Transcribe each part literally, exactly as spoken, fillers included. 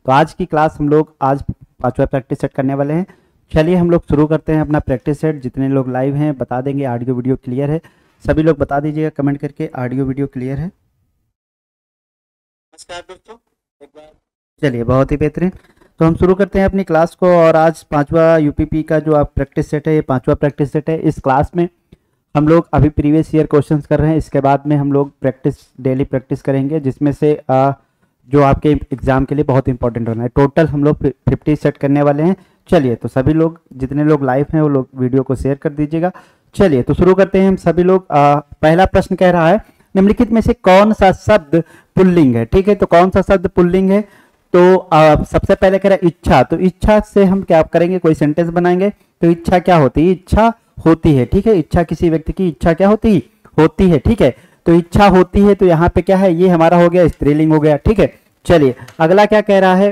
तो आज की क्लास हम लोग आज पांचवा प्रैक्टिस सेट करने वाले हैं। चलिए हम लोग शुरू करते हैं अपना प्रैक्टिस सेट। जितने लोग लाइव हैं बता देंगे ऑडियो वीडियो क्लियर है। सभी लोग बता दीजिएगा कमेंट करके ऑडियो वीडियो क्लियर है। नमस्कार दोस्तों, एक बार चलिए बहुत ही बेहतरीन। तो हम शुरू करते हैं अपनी क्लास को। और आज पांचवा यूपीपी का जो आप प्रैक्टिस सेट है, ये पांचवा प्रैक्टिस सेट है। इस क्लास में हम लोग अभी प्रीवियस ईयर क्वेश्चंस कर रहे हैं। इसके बाद में हम लोग प्रैक्टिस डेली प्रैक्टिस करेंगे, जिसमें से आ, जो आपके एग्जाम के लिए बहुत इंपॉर्टेंट होना है। टोटल हम लोग फिफ्टी सेट करने वाले हैं। चलिए तो सभी लोग जितने लोग लाइव हैं वो लोग वीडियो को शेयर कर दीजिएगा। चलिए तो शुरू करते हैं हम सभी लोग। आ, पहला प्रश्न कह रहा है निम्नलिखित में से कौन सा शब्द पुल्लिंग है। ठीक है, तो कौन सा शब्द पुल्लिंग है? तो आ, सबसे पहले कह रहा है इच्छा। तो इच्छा से हम क्या करेंगे, कोई सेंटेंस बनाएंगे। तो इच्छा क्या होती है? इच्छा होती है। ठीक है, इच्छा किसी व्यक्ति की इच्छा क्या होती होती है। ठीक है, तो इच्छा होती है। तो यहाँ पे क्या है, ये हमारा हो गया स्त्रीलिंग हो गया। ठीक है, चलिए अगला क्या कह रहा है,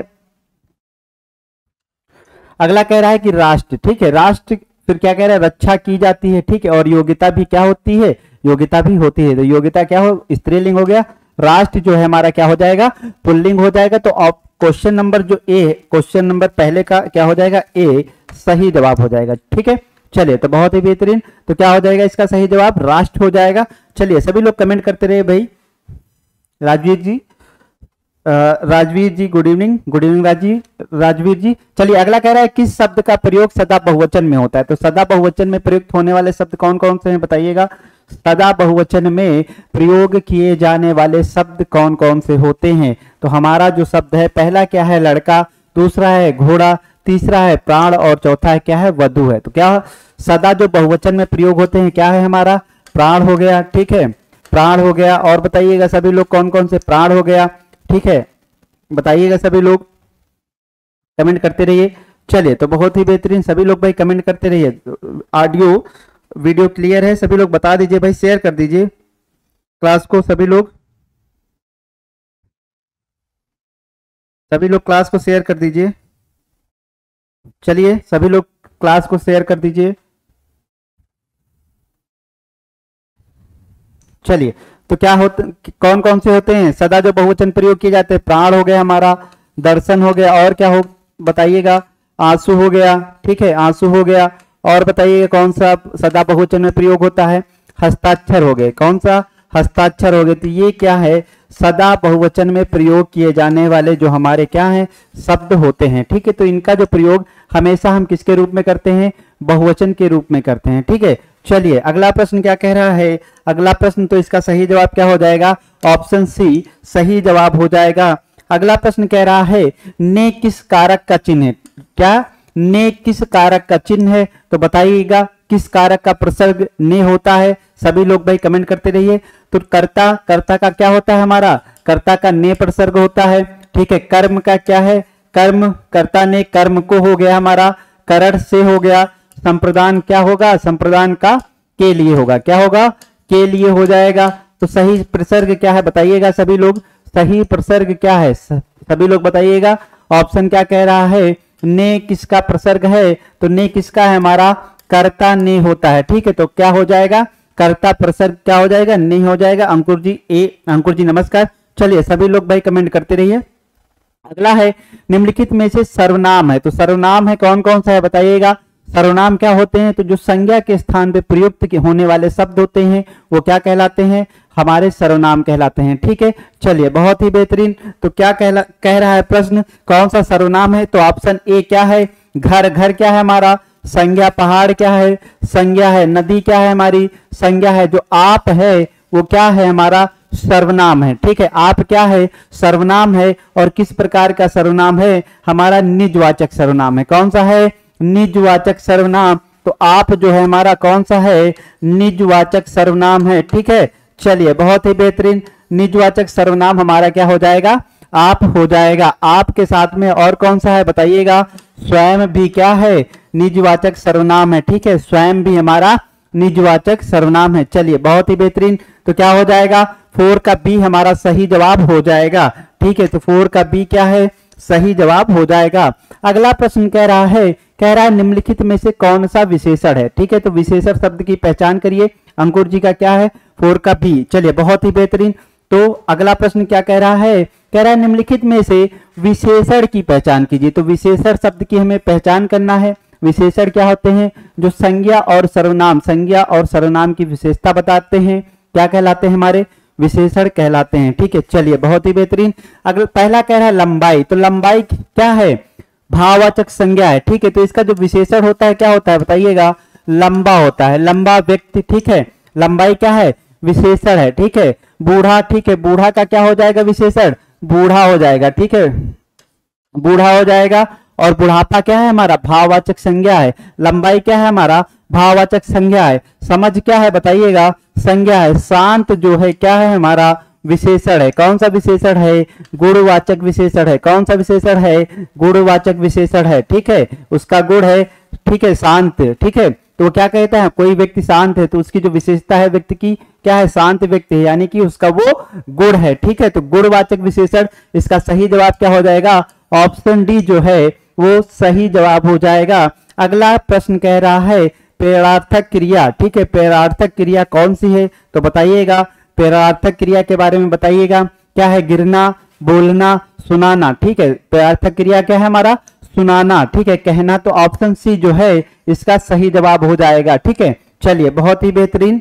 अगला कह रहा है कि राष्ट्र। ठीक है, राष्ट्र फिर क्या कह रहा है, रक्षा की जाती है। ठीक है, और योग्यता भी क्या होती है, योग्यता भी होती है। तो योग्यता क्या हो, स्त्रीलिंग हो गया। राष्ट्र जो है हमारा क्या हो जाएगा, पुल्लिंग हो जाएगा। तो अब क्वेश्चन नंबर जो ए, क्वेश्चन नंबर पहले का क्या हो जाएगा, ए सही जवाब हो जाएगा। ठीक है, चलिए तो बहुत ही बेहतरीन। तो क्या हो जाएगा इसका सही जवाब, राष्ट्र हो जाएगा। चलिए सभी लोग कमेंट करते रहे भाई। Rajveer ji, Rajveer ji good evening, good evening Rajveer Rajveer ji. चलिए अगला कह रहा है किस शब्द का प्रयोग सदा बहुवचन में होता है। तो सदा बहुवचन में प्रयुक्त होने वाले शब्द कौन कौन से हैं बताइएगा। सदा बहुवचन में प्रयोग किए जाने वाले शब्द कौन कौन से होते हैं। तो हमारा जो शब्द है, पहला क्या है, लड़का, दूसरा है घोड़ा, तीसरा है प्राण और चौथा है क्या है, वधु है। तो क्या सदा जो बहुवचन में प्रयोग होते हैं क्या है हमारा, प्राण हो गया। ठीक है, प्राण हो गया। और बताइएगा सभी लोग कौन कौन से, प्राण हो गया। ठीक है, बताइएगा सभी लोग, कमेंट करते रहिए। चलिए तो बहुत ही बेहतरीन, सभी लोग भाई कमेंट करते रहिए। ऑडियो वीडियो क्लियर है, सभी लोग बता दीजिए भाई, शेयर कर दीजिए क्लास को। सभी लोग सभी लोग क्लास को शेयर कर दीजिए। चलिए सभी लोग क्लास को शेयर कर दीजिए। चलिए तो क्या होते, कौन कौन से होते हैं सदा जो बहुवचन प्रयोग किए जाते हैं। प्राण हो गया हमारा, दर्शन हो गया, और क्या हो बताइएगा, आंसू हो गया। ठीक है, आंसू हो गया। और बताइएगा कौन सा सदा बहुवचन में प्रयोग होता है, हस्ताक्षर हो गए। कौन सा, हस्ताक्षर हो गए। तो ये क्या है, सदा बहुवचन में प्रयोग किए जाने वाले जो हमारे क्या हैं, शब्द होते हैं। ठीक है, तो इनका जो प्रयोग हमेशा हम किसके रूप में करते हैं, बहुवचन के रूप में करते हैं। ठीक है, चलिए अगला प्रश्न क्या कह रहा है, अगला प्रश्न तो इसका सही जवाब क्या हो जाएगा, ऑप्शन सी सही जवाब हो जाएगा। अगला प्रश्न कह रहा है ने किस कारक का चिन्ह है। क्या, ने किस कारक का चिन्ह है। तो बताइएगा किस कारक का प्रसर्ग ने होता है। सभी लोग भाई कमेंट करते रहिए। तो कर्ता, कर्ता का क्या होता है हमारा, कर्ता का ने प्रसर्ग होता है। ठीक है, कर्म का क्या है, कर्म, कर्ता ने कर्म को हो गया हमारा, करण से हो गया। संप्रदान क्या होगा, संप्रदान का के लिए होगा, क्या होगा, के लिए हो जाएगा। तो सही प्रसर्ग क्या है बताइएगा सभी लोग, सही प्रसर्ग क्या है सभी लोग बताइएगा। ऑप्शन क्या कह रहा है, ने किसका प्रसर्ग है। तो ने किसका है हमारा, कर्ता ने होता है। ठीक है, तो क्या हो जाएगा, कर्ता प्रसर्ग क्या हो जाएगा, ने हो जाएगा। अंकुर जी, ए अंकुर जी नमस्कार। चलिए सभी लोग भाई कमेंट करते रहिए। अगला है निम्नलिखित में से सर्वनाम है। तो सर्वनाम है कौन कौन सा है बताइएगा। सर्वनाम क्या होते हैं, तो जो संज्ञा के स्थान पे प्रयुक्त होने वाले शब्द होते हैं वो क्या कहलाते हैं, हमारे सर्वनाम कहलाते हैं। ठीक है, चलिए बहुत ही बेहतरीन। तो क्या कहला कह रहा है प्रश्न, कौन सा सर्वनाम है। तो ऑप्शन ए क्या है, घर, घर क्या है हमारा, संज्ञा। पहाड़ क्या है, संज्ञा है। नदी क्या है हमारी, संज्ञा है। जो आप है वो क्या है हमारा, सर्वनाम है। ठीक है, आप क्या है, सर्वनाम है। और किस प्रकार का सर्वनाम है हमारा, निजवाचक सर्वनाम है। कौन सा है, निजवाचक सर्वनाम। तो आप जो है हमारा कौन सा है, निजवाचक सर्वनाम है। ठीक है, चलिए बहुत ही बेहतरीन। निजवाचक सर्वनाम हमारा क्या हो जाएगा, आप हो जाएगा। आप के साथ में और कौन सा है बताइएगा, स्वयं भी क्या है, निजवाचक सर्वनाम है। ठीक है, स्वयं भी हमारा निजवाचक सर्वनाम है। चलिए बहुत ही बेहतरीन। तो क्या हो जाएगा, फोर का बी हमारा सही जवाब हो जाएगा। ठीक है, तो फोर का बी क्या है, सही जवाब हो जाएगा। अगला प्रश्न कह रहा है, कह रहा है निम्नलिखित में से कौन सा विशेषण है। ठीक है, तो विशेषण शब्द की पहचान करिए। अंकुर जी का क्या है, फोर का बी। चलिए बहुत ही बेहतरीन। तो अगला प्रश्न क्या कह रहा है, कह रहा है निम्नलिखित में से विशेषण की पहचान कीजिए। तो विशेषण शब्द की हमें पहचान करना है। विशेषण क्या होते हैं? जो संज्ञा और सर्वनाम, संज्ञा और सर्वनाम की विशेषता बताते हैं, क्या कहलाते हैं? हमारे विशेषण कहलाते हैं। ठीक है, चलिए बहुत ही बेहतरीन। अगर पहला कह रहा है लंबाई, तो लंबाई क्या है? भाववाचक संज्ञा है। ठीक है, तो इसका जो विशेषण होता है क्या होता है बताइएगा? लंबा होता है, लंबा व्यक्ति। ठीक है, लंबाई क्या है? विशेषण है। ठीक है, बूढ़ा, ठीक है, बूढ़ा का क्या हो जाएगा विशेषण? बूढ़ा हो जाएगा। ठीक है, बूढ़ा हो जाएगा। और बुढ़ापा क्या है हमारा? भाववाचक संज्ञा है। लंबाई क्या है हमारा? भाववाचक संज्ञा है। समझ क्या है बताइएगा? संज्ञा है। शांत जो है क्या है हमारा? विशेषण है। कौन सा विशेषण है? गुणवाचक विशेषण है। कौन सा विशेषण है? गुणवाचक विशेषण है। ठीक है, उसका गुण है, ठीक है, शांत। ठीक है, तो क्या कहता है? कोई व्यक्ति शांत है तो उसकी जो विशेषता है व्यक्ति की क्या है? शांत व्यक्ति है, यानी कि उसका वो गुण है। ठीक है, तो गुणवाचक विशेषण, इसका सही जवाब क्या हो जाएगा? ऑप्शन डी जो है वो सही जवाब हो जाएगा। अगला प्रश्न कह रहा है प्रेरणार्थक क्रिया। ठीक है, प्रेरणार्थक क्रिया कौन सी है? तो बताइएगा, प्रेरणार्थक क्रिया के बारे में बताइएगा। क्या है? गिरना, बोलना, सुनाना। ठीक है, प्रेरणार्थक क्रिया क्या है हमारा? सुनाना। ठीक है, कहना। तो ऑप्शन सी जो है इसका सही जवाब हो जाएगा। ठीक है, चलिए बहुत ही बेहतरीन,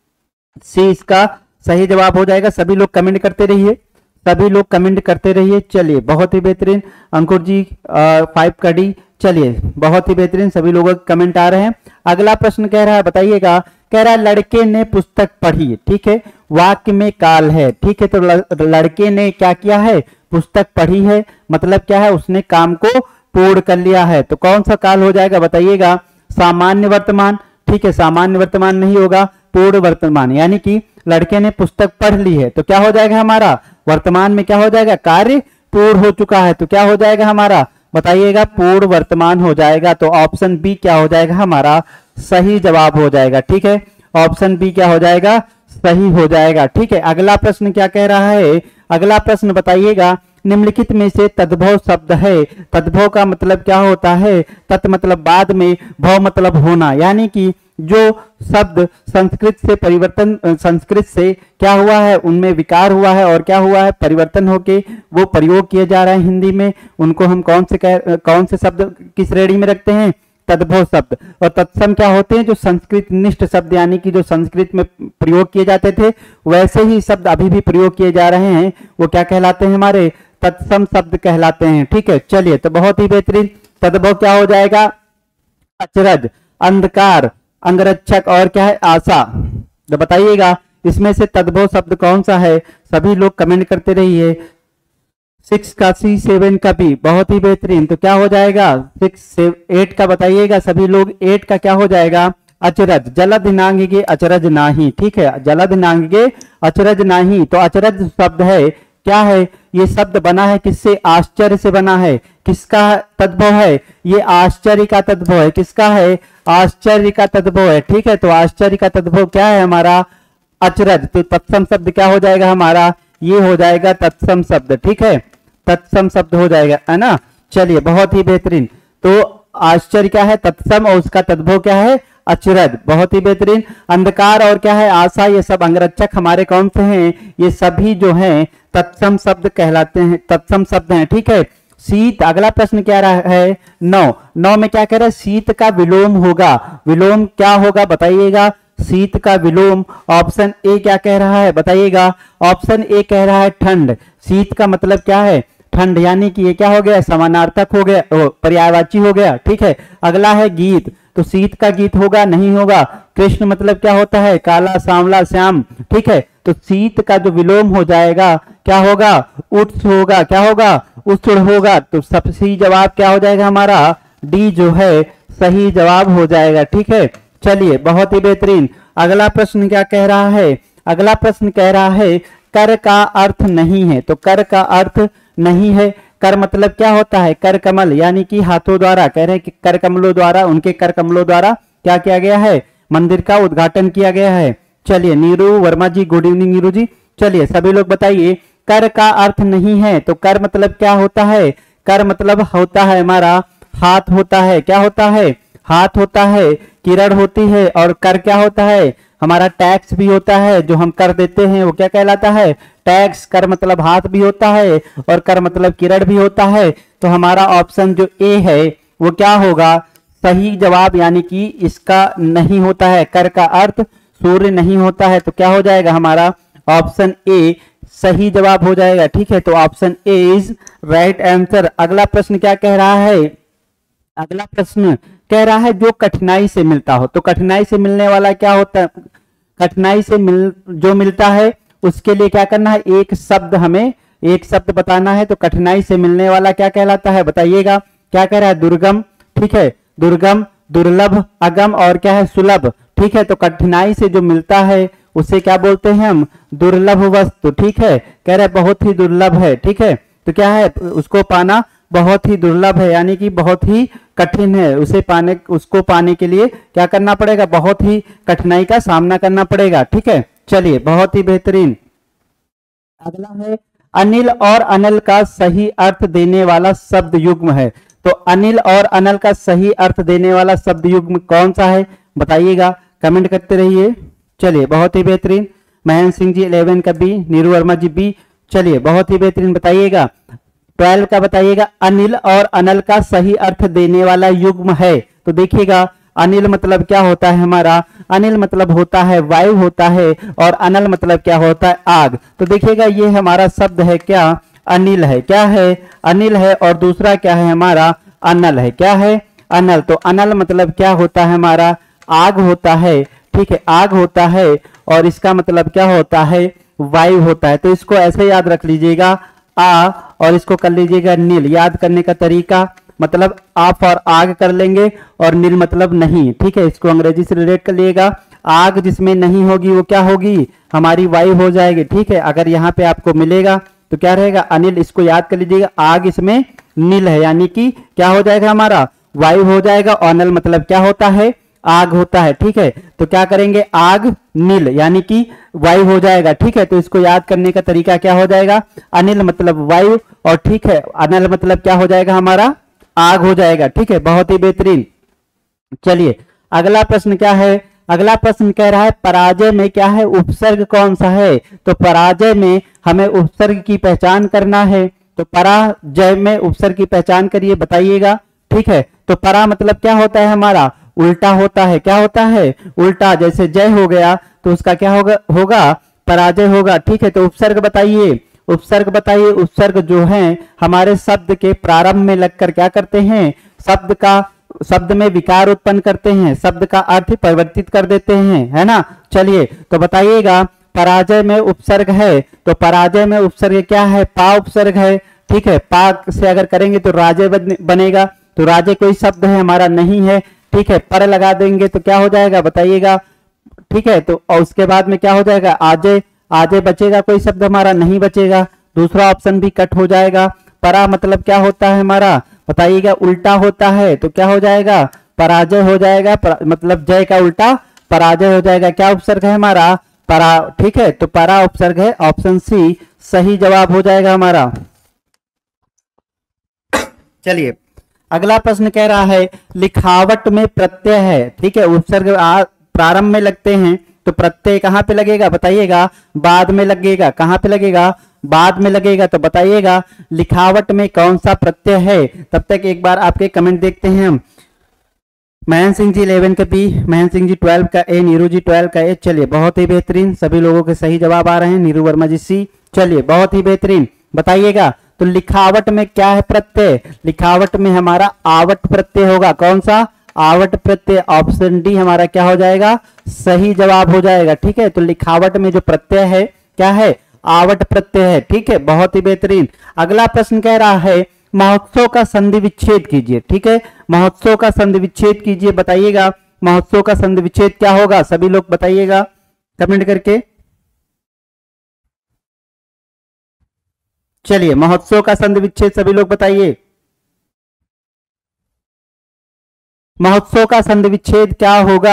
सी इसका सही जवाब हो जाएगा। सभी लोग कमेंट करते रहिए, सभी लोग कमेंट करते रहिए। चलिए बहुत ही बेहतरीन। अंकुर जी फाइव का डी। चलिए बहुत ही बेहतरीन, सभी लोगों के कमेंट आ रहे हैं। अगला प्रश्न कह रहा है बताइएगा, कह रहा है लड़के ने पुस्तक पढ़ी। ठीक है, वाक्य में काल है। ठीक है, तो लड़के ने क्या किया है? पुस्तक पढ़ी है, मतलब क्या है? उसने काम को पूर्ण कर लिया है। तो कौन सा काल हो जाएगा बताइएगा? सामान्य वर्तमान। ठीक है, सामान्य वर्तमान नहीं होगा, पूर्ण वर्तमान। यानी कि लड़के ने पुस्तक पढ़ ली है तो क्या हो जाएगा हमारा? वर्तमान में क्या हो जाएगा? कार्य पूर्ण हो चुका है, तो क्या हो जाएगा हमारा? बताइएगा, पूर्ण वर्तमान हो जाएगा। तो ऑप्शन बी क्या हो जाएगा हमारा? सही जवाब हो जाएगा। ठीक है, ऑप्शन बी क्या हो जाएगा? सही हो जाएगा। ठीक है, अगला प्रश्न क्या कह रहा है? अगला प्रश्न बताइएगा, निम्नलिखित में से तद्भव शब्द है। तद्भव का मतलब क्या होता है? तत् मतलब बाद में, भव मतलब होना, यानी कि जो शब्द संस्कृत से परिवर्तन, संस्कृत से क्या हुआ है? उनमें विकार हुआ है और क्या हुआ है? परिवर्तन होके वो प्रयोग किए जा रहे हैं हिंदी में, उनको हम कौन से कह, कौन से शब्द की श्रेणी में रखते हैं? तद्भव शब्द। और तत्सम क्या होते हैं? जो संस्कृत निष्ठ शब्द, यानी कि जो संस्कृत में प्रयोग किए जाते थे वैसे ही शब्द अभी भी प्रयोग किए जा रहे हैं, वो क्या कहलाते हैं? हमारे तत्सम शब्द कहलाते हैं। ठीक है, चलिए तो बहुत ही बेहतरीन। तद्भव क्या हो जाएगा? अचरज, अंधकार, अंगरक्षक और क्या है? आशा। तो बताइएगा इसमें से तद्भव शब्द कौन सा है? सभी लोग कमेंट करते रहिए। सिक्स का सी, सेवन का बी। बहुत ही बेहतरीन। तो क्या हो जाएगा? सिक्स एट का बताइएगा सभी लोग। एट का क्या हो जाएगा? अचरज। जलद नांगे अचरज नाही। ठीक है, जलद नांगे अचरज नाही। तो अचरज शब्द है, क्या है? ये शब्द बना है किससे? आश्चर्य से बना है। किसका तद्भव है? ये आश्चर्य का तद्भव है। किसका है? आश्चर्य का तद्भव है। ठीक है, तो आश्चर्य का तद्भव क्या है हमारा? अचरज। तो तत्सम शब्द क्या हो जाएगा हमारा? ये हो जाएगा तत्सम शब्द। ठीक है, तत्सम शब्द हो जाएगा, है ना। चलिए बहुत ही बेहतरीन। तो आश्चर्य क्या है? तत्सम, और उसका तद्भव क्या है? अचरज। बहुत ही बेहतरीन। अंधकार और क्या है? आशा, ये सब अंगरक्षक हमारे कौन से हैं? ये सभी जो हैं तत्सम शब्द कहलाते हैं, तत्सम शब्द हैं। ठीक है, शीत। अगला प्रश्न क्या रहा है? नौ। नौ में क्या कह रहा है? शीत का विलोम होगा। विलोम क्या होगा बताइएगा? शीत का विलोम। ऑप्शन ए क्या कह रहा है बताइएगा? ऑप्शन ए कह रहा है ठंड। शीत का मतलब क्या है? ठंड, यानी कि ये क्या हो गया? समानार्थक हो गया, पर्यायवाची हो गया। ठीक है, अगला है गीत। तो शीत का गीत होगा? नहीं होगा। कृष्ण मतलब क्या होता है? काला, सांवला, श्याम। ठीक है, तो शीत का जो विलोम हो जाएगा क्या होगा? उत्स होगा। क्या होगा? उत्सुड़ होगा। तो सबसे जवाब क्या हो जाएगा हमारा? डी जो है सही जवाब हो जाएगा। ठीक है, चलिए बहुत ही बेहतरीन। अगला प्रश्न क्या कह रहा है? अगला प्रश्न कह रहा है कर का अर्थ नहीं है। तो कर का अर्थ नहीं है, कर मतलब क्या होता है? कर कमल, यानी कि हाथों द्वारा, कह रहे हैं कि कर कमलों द्वारा, उनके कर कमलों द्वारा क्या किया गया है? मंदिर का उद्घाटन किया गया है। चलिए नीरू वर्मा जी, गुड इवनिंग नीरू जी। चलिए सभी लोग बताइए, कर का अर्थ नहीं है। तो कर मतलब क्या होता है? कर मतलब होता है हमारा हाथ होता है। क्या होता है? हाथ होता है। किरण होती है। और कर क्या होता है? हमारा टैक्स भी होता है, जो हम कर देते हैं वो क्या कहलाता है, टैक्स। कर मतलब हाथ भी होता है और कर मतलब किरण भी होता है। तो हमारा ऑप्शन जो ए है वो क्या होगा, सही जवाब, यानी कि इसका नहीं होता है, कर का अर्थ सूर्य नहीं होता है। तो क्या हो जाएगा हमारा ऑप्शन ए सही जवाब हो जाएगा। ठीक है, तो option A is right answer. अगला प्रश्न क्या कह रहा है, अगला प्रश्न कह रहा है जो कठिनाई से मिलता हो। तो कठिनाई से मिलने वाला क्या होता है, कठिनाई से मिल जो मिलता है उसके लिए क्या करना है, एक शब्द, हमें एक शब्द बताना है। तो कठिनाई से मिलने वाला क्या कहलाता है, बताइएगा। क्या कह रहा है, दुर्गम। ठीक है, दुर्गम, दुर्लभ, अगम और क्या है, सुलभ। ठीक है, तो कठिनाई से जो मिलता है उसे क्या बोलते हैं हम, दुर्लभ वस्तु। ठीक है, कह रहे बहुत ही दुर्लभ है। ठीक है, तो क्या है, उसको पाना बहुत ही दुर्लभ है, यानी कि बहुत ही कठिन है। उसे पाने उसको पाने के लिए क्या करना पड़ेगा, बहुत ही कठिनाई का सामना करना पड़ेगा। ठीक है, चलिए बहुत ही बेहतरीन। अगला है अनिल और अनल का सही अर्थ देने वाला शब्द युग्म है। तो अनिल और अनल का सही अर्थ देने वाला शब्द युग्म कौन सा है, बताइएगा, कमेंट करते रहिए। चलिए बहुत ही बेहतरीन। महेंद्र सिंह जी इलेवन का बी, नीरू वर्मा जी बी। चलिए बहुत ही बेहतरीन, बताइएगा। ट्वेल्व का बताइएगा, अनिल और अनल का सही अर्थ देने वाला युग्म है। तो देखिएगा, अनिल मतलब क्या होता है हमारा, अनिल मतलब होता है वायु होता है, और अनल मतलब क्या होता है, आग। तो देखिएगा ये हमारा शब्द है क्या, अनिल है। क्या है, अनिल है, और दूसरा क्या है हमारा, अनल है। क्या है, अनल। तो अनल मतलब क्या होता है हमारा, आग होता है। ठीक है, आग होता है, और इसका मतलब क्या होता है, वायु होता है। तो इसको ऐसे याद रख लीजिएगा, आ, और इसको कर लीजिएगा नील। याद करने का तरीका, मतलब आप और आग कर लेंगे, और नील मतलब नहीं। ठीक है, इसको अंग्रेजी से रिलेट कर लिएगा। आग जिसमें नहीं होगी वो क्या होगी, हमारी वायु हो जाएगी। ठीक है, अगर यहाँ पे आपको मिलेगा तो क्या रहेगा, अनिल। इसको याद कर लीजिएगा, आग इसमें नील है, यानी कि क्या हो जाएगा हमारा, वायु हो जाएगा। और अनल मतलब क्या होता है, आग होता है। ठीक है, तो क्या करेंगे, आग नील, यानी कि वायु हो जाएगा। ठीक है, तो इसको याद करने का तरीका क्या हो जाएगा, अनिल मतलब वायु, और ठीक है, अनल मतलब क्या हो जाएगा हमारा, आग हो जाएगा। ठीक है, बहुत ही बेहतरीन। चलिए अगला प्रश्न क्या है, अगला प्रश्न कह रहा है पराजय में क्या है, उपसर्ग कौन सा है। तो पराजय में हमें उपसर्ग की पहचान करना है। तो पराजय में उपसर्ग की पहचान करिए, बताइएगा। ठीक है, तो परा मतलब क्या होता है हमारा, उल्टा होता है। क्या होता है, उल्टा। जैसे जय हो गया तो उसका क्या होगा, होगा पराजय होगा। ठीक है, तो उपसर्ग बताइए, उपसर्ग बताइए। उपसर्ग जो है हमारे शब्द के प्रारंभ में लगकर क्या करते हैं, शब्द का शब्द में विकार उत्पन्न करते हैं, शब्द का अर्थ परिवर्तित कर देते हैं, है ना। चलिए तो बताइएगा, पराजय में उपसर्ग है, तो पराजय में उपसर्ग क्या है, पा उपसर्ग है। ठीक है, पा से अगर करेंगे तो राजय बनेगा। तो राजय कोई शब्द है हमारा नहीं है। ठीक है, पर लगा देंगे तो क्या हो जाएगा, बताइएगा। ठीक है, तो और उसके बाद में क्या हो जाएगा, आजे, आजे बचेगा, कोई शब्द हमारा नहीं बचेगा। दूसरा ऑप्शन भी कट हो जाएगा। परा मतलब क्या होता है हमारा, बताइएगा, उल्टा होता है। तो क्या हो जाएगा, पराजय हो जाएगा। मतलब जय का उल्टा पराजय हो जाएगा। क्या उपसर्ग है हमारा, परा। ठीक है, तो परा उपसर्ग है, ऑप्शन सी सही जवाब हो जाएगा हमारा। चलिए अगला प्रश्न कह रहा है लिखावट में प्रत्यय है। ठीक है, उपसर्ग प्रारंभ में लगते हैं, तो प्रत्यय कहां पे लगेगा, बताइएगा। बाद में लगेगा, कहां पे लगेगा, बाद में लगेगा। तो बताइएगा लिखावट में कौन सा प्रत्यय है। तब तक एक बार आपके कमेंट देखते हैं हम। महेंद्र सिंह जी इलेवन का बी, महेंद्र सिंह जी ट्वेल्व का ए, नीरू जी ट्वेल्व का ए। चलिए बहुत ही बेहतरीन, सभी लोगों के सही जवाब आ रहे हैं। नीरू वर्मा जी सी। चलिए बहुत ही बेहतरीन, बताइएगा। तो लिखावट में क्या है प्रत्यय, लिखावट में हमारा आवट प्रत्यय होगा। कौन सा, आवट प्रत्यय। ऑप्शन डी हमारा क्या हो जाएगा, सही जवाब हो जाएगा। ठीक है, तो लिखावट में जो प्रत्यय है क्या है, आवट प्रत्यय है। ठीक है, बहुत ही बेहतरीन। अगला प्रश्न कह रहा है महोत्सव का संधि विच्छेद कीजिए। ठीक है, महोत्सव का संधि विच्छेद कीजिए, बताइएगा। महोत्सव का संधि विच्छेद क्या होगा, सभी लोग बताइएगा कमेंट करके। चलिए महोत्सव का संधि विच्छेद सभी लोग बताइए। महोत्सव का संधि विच्छेद क्या होगा,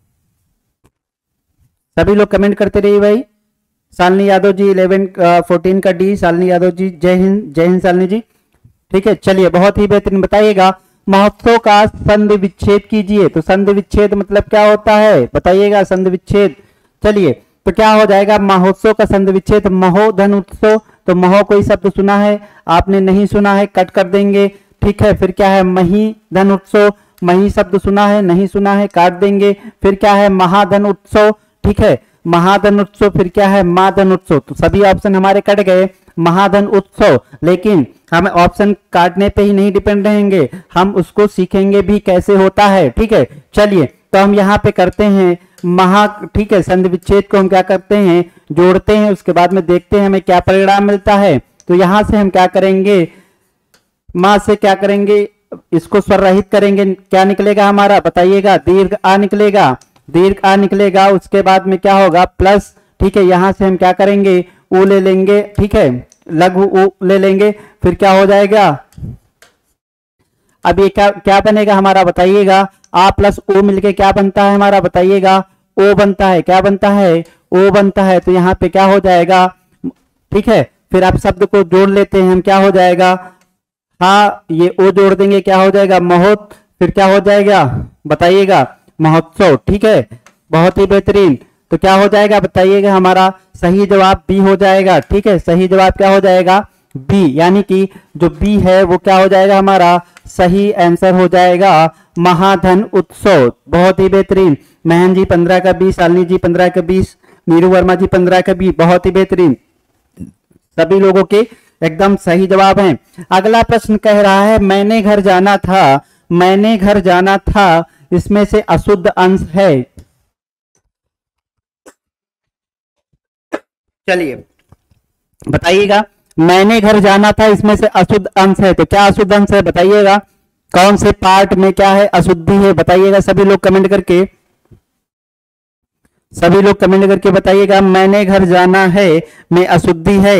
सभी लोग कमेंट करते रहिए भाई। शालिनी यादव जी इलेवन फोर्टीन का डी, शालिनी यादव जी, जय हिंद, जय हिंद शालिनी जी। ठीक है, चलिए बहुत ही बेहतरीन, बताइएगा महोत्सव का संधि विच्छेद कीजिए। तो संधि विच्छेद मतलब क्या होता है, बताइएगा। संधि विच्छेद चलिए, तो क्या हो जाएगा, महोत्सव का संधि विच्छेद महो धन उत्सव, तो महो कोई शब्द सुना है, आपने नहीं सुना है, कट कर देंगे। ठीक है, फिर क्या है, मही धन उत्सव, मही शब्द सुना है, नहीं सुना है, काट देंगे। फिर क्या है, महाधन उत्सव। ठीक है, महाधन उत्सव, फिर क्या है, महाधन उत्सव। तो सभी ऑप्शन हमारे कट गए, महाधन उत्सव। लेकिन हम ऑप्शन काटने पे ही नहीं डिपेंड रहेंगे, हम उसको सीखेंगे भी कैसे होता है। ठीक है, चलिए, तो हम यहाँ पे करते हैं महा, ठीक है, संधि विच्छेद को हम क्या करते हैं, जोड़ते हैं, उसके बाद में देखते हैं हमें क्या परिणाम मिलता है। तो यहां से हम क्या करेंगे, मां से क्या करेंगे, इसको स्वर रहित करेंगे, क्या निकलेगा हमारा बताइएगा, दीर्घ आ निकलेगा, दीर्घ आ निकलेगा। उसके बाद में क्या होगा, प्लस। ठीक है, यहां से हम क्या करेंगे, ऊ ले लेंगे। ठीक है, लघु ऊ ले लेंगे, फिर क्या हो जाएगा, अब ये क्या क्या बनेगा हमारा बताइएगा, आ प्लस ओ मिलके क्या बनता है हमारा बताइएगा, ओ बनता है। क्या बनता है, ओ बनता है। तो यहाँ पे क्या हो जाएगा, ठीक है, फिर आप शब्द को जोड़ लेते हैं हम, क्या हो जाएगा, हाँ ये ओ जोड़ देंगे, क्या हो जाएगा, महोत, फिर क्या हो जाएगा बताइएगा, महोत्सव। ठीक है, बहुत ही बेहतरीन। तो क्या हो जाएगा बताइएगा, हमारा सही जवाब बी हो जाएगा। ठीक है, सही जवाब क्या हो जाएगा, बी, यानी कि जो बी है वो क्या हो जाएगा, हमारा सही आंसर हो जाएगा महाधन उत्सव। बहुत ही बेहतरीन। महन जी पंद्रह का बीस, शालिनी जी पंद्रह का बीस, नीरू वर्मा जी पंद्रह का बीस, बहुत ही बेहतरीन। सभी लोगों के एकदम सही जवाब हैं। अगला प्रश्न कह रहा है, मैंने घर जाना था, मैंने घर जाना था, इसमें से अशुद्ध अंश है। चलिए बताइएगा, मैंने घर जाना था, इसमें से अशुद्ध अंश है, तो क्या अशुद्ध अंश है बताइएगा, कौन से पार्ट में क्या है, अशुद्धि है, बताइएगा सभी लोग कमेंट करके, सभी लोग कमेंट करके बताइएगा, मैंने घर जाना है में अशुद्धि है।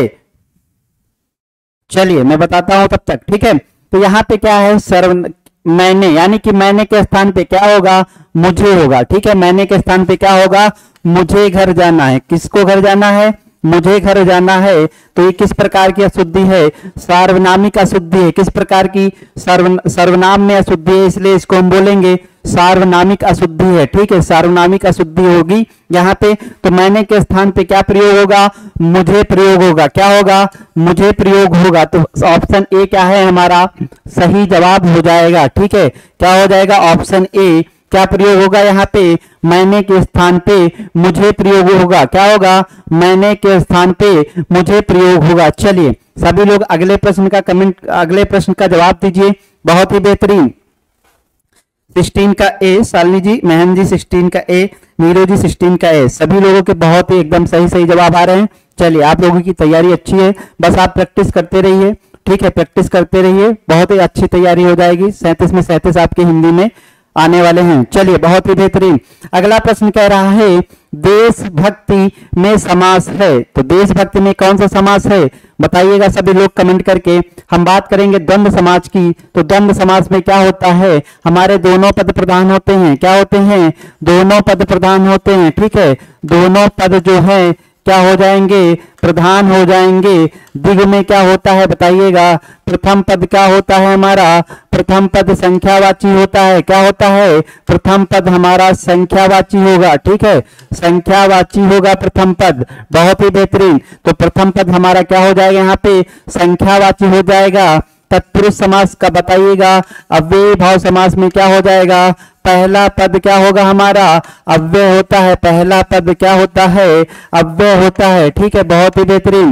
चलिए मैं बताता हूं तब तक। ठीक है, तो यहां पे क्या है, सर्व, मैंने, यानी कि मैंने के स्थान पे क्या होगा, मुझे होगा। ठीक है, मैंने के स्थान पे क्या होगा, मुझे घर जाना है। किसको घर जाना है, मुझे घर जाना है। तो ये किस प्रकार की अशुद्धि है, सार्वनामिक अशुद्धि है। किस प्रकार की, सर्व सर्वनाम में अशुद्धि है, इसलिए इसको हम बोलेंगे सार्वनामिक अशुद्धि है। ठीक है, सार्वनामिक अशुद्धि होगी यहाँ पे। तो मैंने के स्थान पे क्या प्रयोग होगा, मुझे प्रयोग होगा। क्या होगा, मुझे प्रयोग होगा। तो ऑप्शन ए क्या है हमारा सही जवाब हो जाएगा। ठीक है, क्या हो जाएगा, ऑप्शन ए क्या प्रयोग होगा, यहाँ पे मैंने के स्थान पे मुझे प्रयोग होगा। क्या होगा, मैंने के स्थान पे मुझे प्रयोग होगा। चलिए सभी लोग अगले प्रश्न का कमेंट, अगले प्रश्न का जवाब दीजिए। बहुत ही बेहतरीन। सिक्सटीन का ए, शालिनी जी, महन जी सिक्सटीन का ए, नीरू जी सिक्सटीन का ए, सभी लोगों के बहुत ही एकदम सही सही जवाब आ रहे हैं। चलिए आप लोगों की तैयारी अच्छी है, बस आप प्रैक्टिस करते रहिए। ठीक है, प्रैक्टिस करते रहिए, बहुत ही अच्छी तैयारी हो जाएगी। सैंतीस में सैंतीस आपके हिंदी में आने वाले हैं। चलिए बहुत ही बेहतरीन। अगला प्रश्न कह रहा है, देशभक्ति में समास है, तो देशभक्ति में कौन सा समास है बताइएगा सभी लोग कमेंट करके। हम बात करेंगे द्वंद्व समास की, तो द्वंद्व समास में क्या होता है, हमारे दोनों पद प्रधान होते हैं। क्या होते हैं, दोनों पद प्रधान होते हैं। ठीक है, दोनों पद जो है क्या हो जाएंगे, प्रधान हो जाएंगे। दिग में क्या होता है बताइएगा, प्रथम पद क्या होता है हमारा, प्रथम पद संख्यावाची होता है। क्या होता है, प्रथम पद हमारा संख्यावाची होगा। ठीक है, संख्यावाची होगा प्रथम पद। बहुत ही बेहतरीन। तो प्रथम पद हमारा क्या हो जाएगा, यहाँ पे संख्यावाची हो जाएगा। तत्पुरुष समास का बताइएगा, अव्ययी भाव समास में क्या हो जाएगा, पहला पद क्या होगा हमारा, अव्यय होता है। पहला पद क्या होता है, अव्यय होता है। ठीक है, बहुत ही बेहतरीन।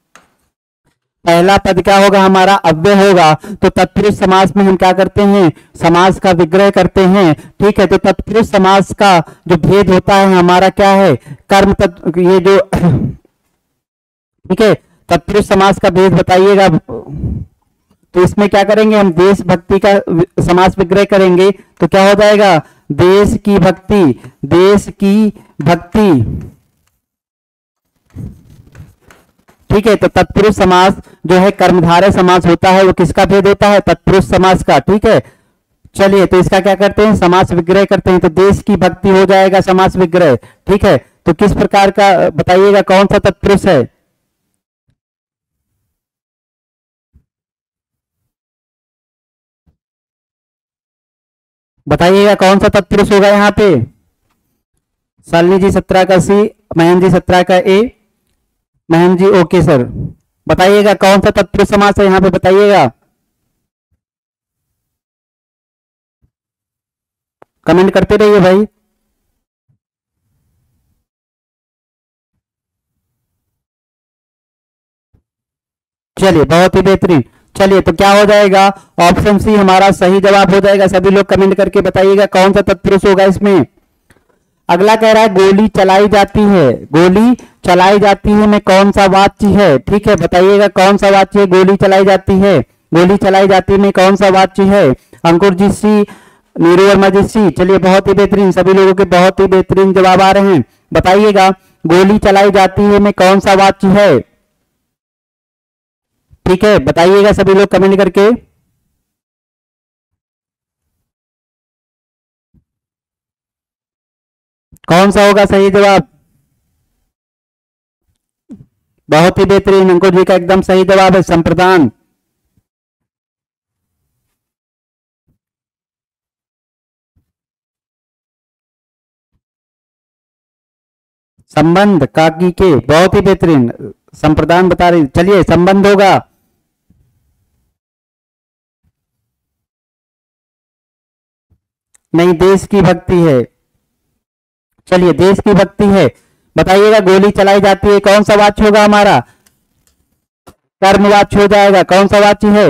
पहला पद क्या होगा हमारा, अव्यय होगा। तो तत्पुरुष समास में हम क्या करते हैं, समास का विग्रह करते हैं। ठीक है, तो तत्पुरुष समास का जो भेद होता है हमारा क्या है, कर्म तत्व, ये जो ठीक है तत्पुरुष समास का भेद बताइएगा। तो इसमें क्या करेंगे हम, देशभक्ति का समास विग्रह करेंगे, तो क्या हो जाएगा, देश की भक्ति, देश की भक्ति। ठीक है, तो तत्पुरुष समास जो है कर्मधारय समास होता है, वो किसका भेद होता है, तत्पुरुष समास का। ठीक है, चलिए तो इसका क्या करते हैं, समास विग्रह करते हैं। तो देश की भक्ति हो जाएगा समास विग्रह। ठीक है, तो किस प्रकार का बताइएगा, कौन सा तत्पुरुष है, बताइएगा कौन सा तत्पुरुष होगा यहाँ पे, शालिनी जी सत्रह का सी, महेंद्र जी सत्रह का A. Mahendra ji okay sir. बताइएगा कौन सा तत्पुरुष समास है यहाँ पे, बताइएगा, कमेंट करते रहिए भाई। चलिए बहुत ही बेहतरीन। चलिए तो क्या हो जाएगा, ऑप्शन सी हमारा सही जवाब हो जाएगा। सभी लोग कमेंट करके बताइएगा कौन सा तत्पुरुष होगा इसमें। अगला कह रहा है गोली चलाई जाती है, गोली चलाई जाती है में कौन सा वाच्य है, ठीक है, बताइएगा कौन सा वाच्य है, गोली चलाई जाती है, गोली चलाई जाती है में कौन सा वाच्य है। अंकुर जी सी, नीरू वर्मा जी सी। चलिए बहुत ही बेहतरीन, सभी लोगों के बहुत ही बेहतरीन जवाब आ रहे हैं। बताइएगा गोली चलाई जाती है में कौन सा वाच्य है, ठीक है, बताइएगा सभी लोग कमेंट करके। कौन सा होगा सही जवाब। बहुत ही बेहतरीन, अंकुर जी का एकदम सही जवाब है संप्रदान। संबंध काकी के, बहुत ही बेहतरीन, संप्रदान बता रही। चलिए संबंध होगा। नहीं, देश की भक्ति है। चलिए देश की भक्ति है। बताइएगा गोली चलाई जाती है कौन सा वाच्य होगा हमारा, कर्मवाच्य हो जाएगा। कौन सा वाच्य है,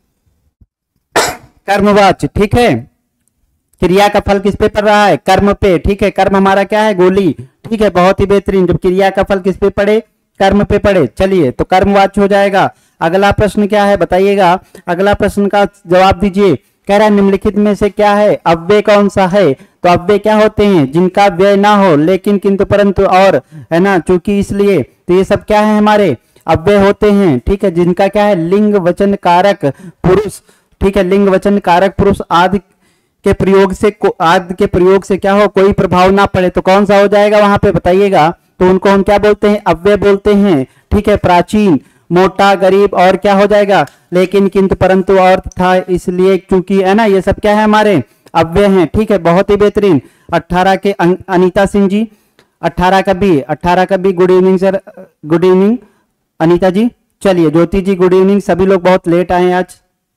कर्मवाच्य, ठीक है। क्रिया का फल किस पे पड़ रहा है, कर्म पे, ठीक है, कर्म हमारा क्या है, गोली, ठीक है, बहुत ही बेहतरीन। जब क्रिया का फल किस पे पड़े, कर्म पे पड़े। चलिए तो कर्मवाच्य हो जाएगा। अगला प्रश्न क्या है बताइएगा, अगला प्रश्न का जवाब दीजिए। कह रहा है निम्नलिखित में से क्या है, अव्यय कौन सा है। तो अव्यय क्या होते हैं, जिनका व्यय ना हो लेकिन किंतु परंतु और, है ना, चूंकि इसलिए, तो ये सब क्या है हमारे अव्यय होते हैं, ठीक है, जिनका क्या है लिंग वचन कारक पुरुष, ठीक है, लिंग वचन कारक पुरुष आदि के प्रयोग से आदि के प्रयोग से क्या हो कोई प्रभाव ना पड़े। तो कौन सा हो जाएगा वहां पे बताइएगा। तो उनको हम क्या बोलते हैं, अव्यय बोलते हैं, ठीक है। प्राचीन, मोटा, गरीब और क्या हो जाएगा, लेकिन किंतु परंतु और था, इसलिए क्योंकि, है ना, ये सब क्या है हमारे अव्यय हैं, ठीक है, बहुत ही बेहतरीन। अट्ठारह के अनीता सिंह जी, अट्ठारह का बी, अट्ठारह का B, good evening sir, good evening Anita ji. चलिए ज्योति जी गुड इवनिंग। सभी लोग बहुत लेट आए आज,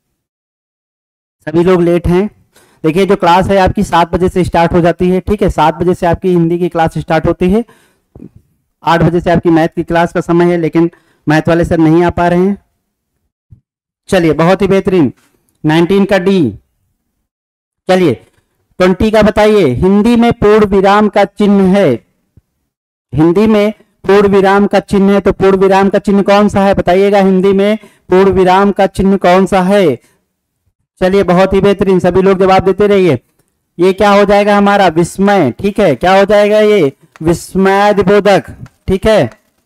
सभी लोग लेट हैं। देखिए जो क्लास है आपकी सात बजे से स्टार्ट हो जाती है, ठीक है, सात बजे से आपकी हिंदी की क्लास स्टार्ट होती है, आठ बजे से आपकी मैथ की क्लास का समय है, लेकिन मैथ वाले सर नहीं आ पा रहे हैं। चलिए बहुत ही बेहतरीन। नाइनटीन का डी। चलिए ट्वेंटी का बताइए। हिंदी में पूर्ण विराम का चिन्ह है, हिंदी में पूर्ण विराम का चिन्ह है, तो पूर्ण विराम का चिन्ह कौन सा है बताइएगा। हिंदी में पूर्ण विराम का चिन्ह कौन सा है। चलिए बहुत ही बेहतरीन, सभी लोग जवाब देते रहिए। ये क्या हो जाएगा हमारा, विस्मय, ठीक है, क्या हो जाएगा ये, विस्मयादिबोधक, ठीक है,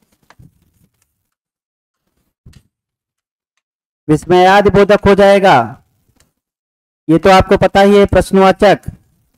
विस्मयादिबोधक हो जाएगा। ये तो आपको पता ही है, प्रश्नवाचक।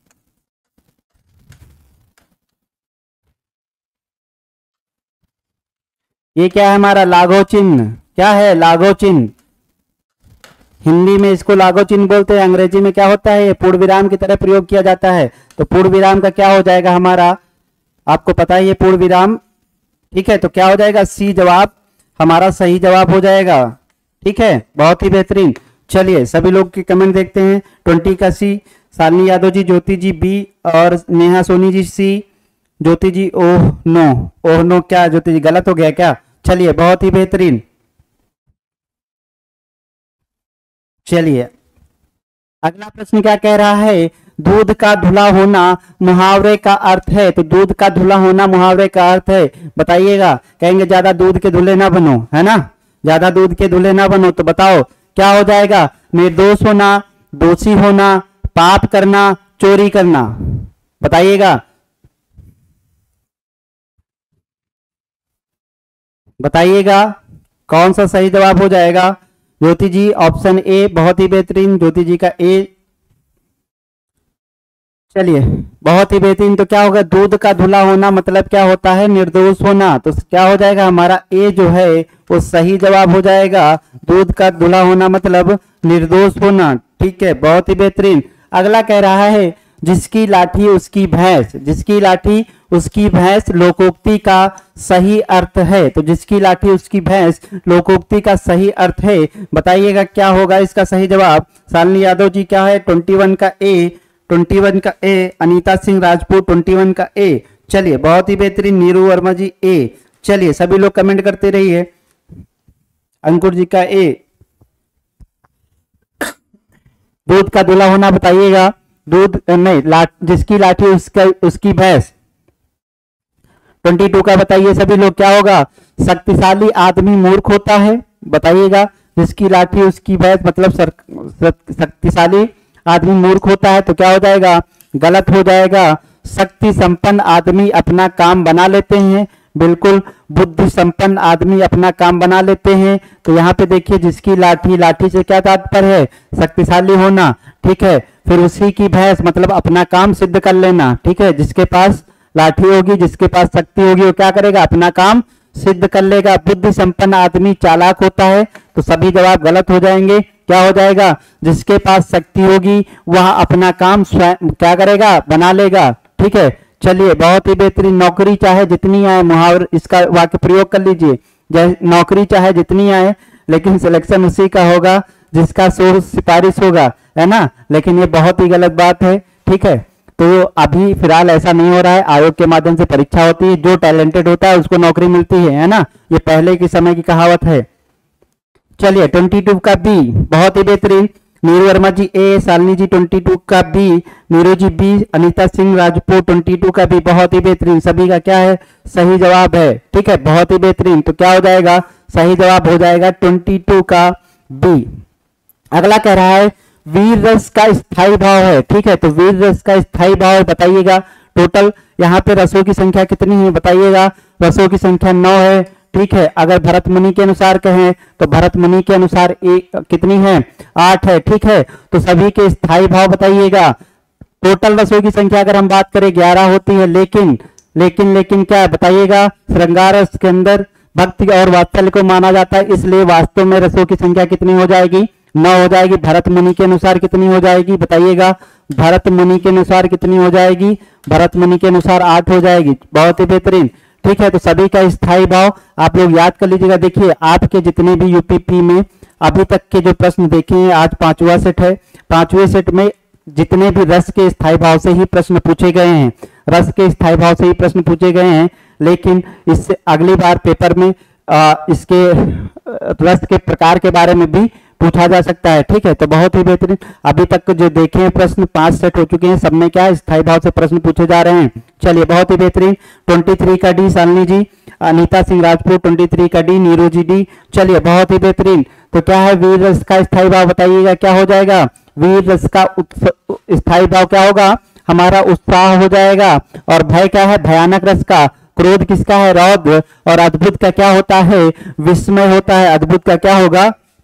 ये क्या है हमारा, लाघव चिन्ह, क्या है, लाघव चिन्ह। हिंदी में इसको लाघव चिन्ह बोलते हैं, अंग्रेजी में क्या होता है, ये पूर्ण विराम की तरह प्रयोग किया जाता है। तो पूर्ण विराम का क्या हो जाएगा हमारा, आपको पता है ये पूर्ण विराम, ठीक है, तो क्या हो जाएगा, सी जवाब हमारा सही जवाब हो जाएगा, ठीक है, बहुत ही बेहतरीन। चलिए सभी लोग के कमेंट देखते हैं। ट्वेंटी का सी, शालिनी यादव जी, ज्योति जी बी और Neha Soni ji C, Jyoti ji oh no, oh no, क्या ज्योति जी गलत हो गया क्या। चलिए बहुत ही बेहतरीन। चलिए अगला प्रश्न क्या कह रहा है, दूध का धुला होना मुहावरे का अर्थ है। तो दूध का धुला होना मुहावरे का अर्थ है, बताइएगा। कहेंगे ज्यादा दूध के धुले ना बनो, है ना, ज्यादा दूध के धुले ना बनो। तो बताओ क्या हो जाएगा, निर्दोष होना, दोषी होना, पाप करना, चोरी करना, बताइएगा, बताइएगा कौन सा सही जवाब हो जाएगा। ज्योति जी ऑप्शन ए, बहुत ही बेहतरीन, ज्योति जी का ए। चलिए बहुत ही बेहतरीन। तो क्या होगा, दूध का धुला होना मतलब क्या होता है, निर्दोष होना। तो क्या हो जाएगा हमारा ए जो है वो सही जवाब हो जाएगा। दूध का धुला होना मतलब निर्दोष होना, ठीक है, बहुत ही बेहतरीन। अगला कह रहा है जिसकी लाठी उसकी भैंस, जिसकी लाठी उसकी भैंस लोकोक्ति का सही अर्थ है। तो जिसकी लाठी उसकी भैंस लोकोक्ति का सही अर्थ है। बताइएगा क्या होगा इसका सही जवाब। शालिनी यादव जी क्या है, ट्वेंटी वन का ए, ट्वेंटी वन का A. Anita Singh Rajput twenty one का ए। चलिए बहुत ही बेहतरीन। नीरू वर्मा जी ए। चलिए सभी लोग कमेंट करते रहिए। अंकुर जी का ए। दूध का दूल्हा होना बताइएगा। दूध नहीं, लाठ जिसकी लाठी उसका उसकी भैंस। बाईस का बताइए सभी लोग क्या होगा। शक्तिशाली आदमी मूर्ख होता है। बताइएगा जिसकी लाठी उसकी भैंस मतलब शक्तिशाली आदमी मूर्ख होता है। तो क्या हो जाएगा, गलत हो जाएगा। शक्ति संपन्न आदमी अपना काम बना लेते हैं। बिल्कुल, बुद्धि संपन्न आदमी अपना काम बना लेते हैं। तो यहाँ पे देखिए जिसकी लाठी, लाठी से क्या तात्पर्य है, शक्तिशाली होना। ठीक है, फिर उसी की भैंस मतलब अपना काम सिद्ध कर लेना। ठीक है, जिसके पास लाठी होगी, जिसके पास शक्ति होगी, वो क्या करेगा, अपना काम सिद्ध कर लेगा। बुद्धि संपन्न आदमी चालाक होता है। तो सभी जवाब गलत हो जाएंगे। क्या हो जाएगा, जिसके पास शक्ति होगी वह अपना काम स्वयं क्या करेगा, बना लेगा। ठीक है, चलिए बहुत ही बेहतरीन। नौकरी चाहे जितनी आए, मुहावरे इसका वाक्य प्रयोग कर लीजिए। जैसे नौकरी चाहे जितनी आए लेकिन सिलेक्शन उसी का होगा जिसका सोर्स सिफारिश होगा, है ना। लेकिन ये बहुत ही गलत बात है। ठीक है, तो अभी फिलहाल ऐसा नहीं हो रहा है। आयोग के माध्यम से परीक्षा होती है, जो टैलेंटेड होता है उसको नौकरी मिलती है, है ना। ये पहले के समय की कहावत है। चलिए बाईस का बी, बहुत ही बेहतरीन। नीरू वर्मा जी ए, शालिनी जी बाईस का बी, नीरू जी बी, अनीता सिंह राजपूत बाईस का बी, बहुत ही बेहतरीन। सभी का क्या है, सही जवाब है। ठीक है, बहुत ही बेहतरीन। तो क्या हो जाएगा, सही जवाब हो जाएगा बाईस का बी। अगला कह रहा है वीर रस का स्थायी भाव है। ठीक है, तो वीर रस का स्थायी भाव बताइएगा। टोटल यहाँ पे रसों की संख्या कितनी है बताइएगा। रसों की संख्या नौ है। ठीक है, अगर भरत मुनि के अनुसार कहें तो भरत मुनि के अनुसार एक कितनी है, आठ है। ठीक है, तो सभी के स्थायी भाव बताइएगा। टोटल रसों की संख्या अगर हम बात करें ग्यारह होती है, लेकिन लेकिन लेकिन क्या है बताइएगा, श्रृंगार रस के अंदर भक्ति और वात्सल्य को माना जाता है, इसलिए वास्तव में रसों की संख्या कितनी हो जाएगी, नौ हो जाएगी। भरत मुनि के अनुसार कितनी हो जाएगी बताइएगा। भरत मुनि के अनुसार कितनी हो जाएगी, भरत मुनि के अनुसार आठ हो जाएगी। बहुत ही बेहतरीन। ठीक है, तो सभी का स्थायी भाव आप लोग याद कर लीजिएगा। देखिए आपके जितने भी यूपीपी में अभी तक के जो प्रश्न देखे हैं, आज पांचवा सेट है, पांचवें सेट में जितने भी रस के स्थायी भाव से ही प्रश्न पूछे गए हैं, रस के स्थायी भाव से ही प्रश्न पूछे गए हैं। लेकिन इससे अगली बार पेपर में आ, इसके रस के प्रकार के बारे में भी पूछा जा सकता है। ठीक है, तो बहुत ही बेहतरीन। अभी तक जो देखे हैं प्रश्न पांच सेट हो चुके हैं, सब में क्या है, स्थायी भाव से प्रश्न पूछे जा रहे हैं। चलिए बहुत ही बेहतरीन। तेईस का डी शालिनी जी, अनीता सिंह राजपूत तेईस का डी, नीरू जी डी। चलिए बहुत ही बेहतरीन। तो क्या है, वीर रस का स्थायी भाव बताइएगा क्या हो जाएगा। वीर रस का स्थायी भाव क्या होगा, हमारा उत्साह हो जाएगा। और भय क्या है, भयानक रस का। क्रोध किसका है, रौद्र। और अद्भुत का क्या होता है, विस्मय होता है। अद्भुत का क्या होगा,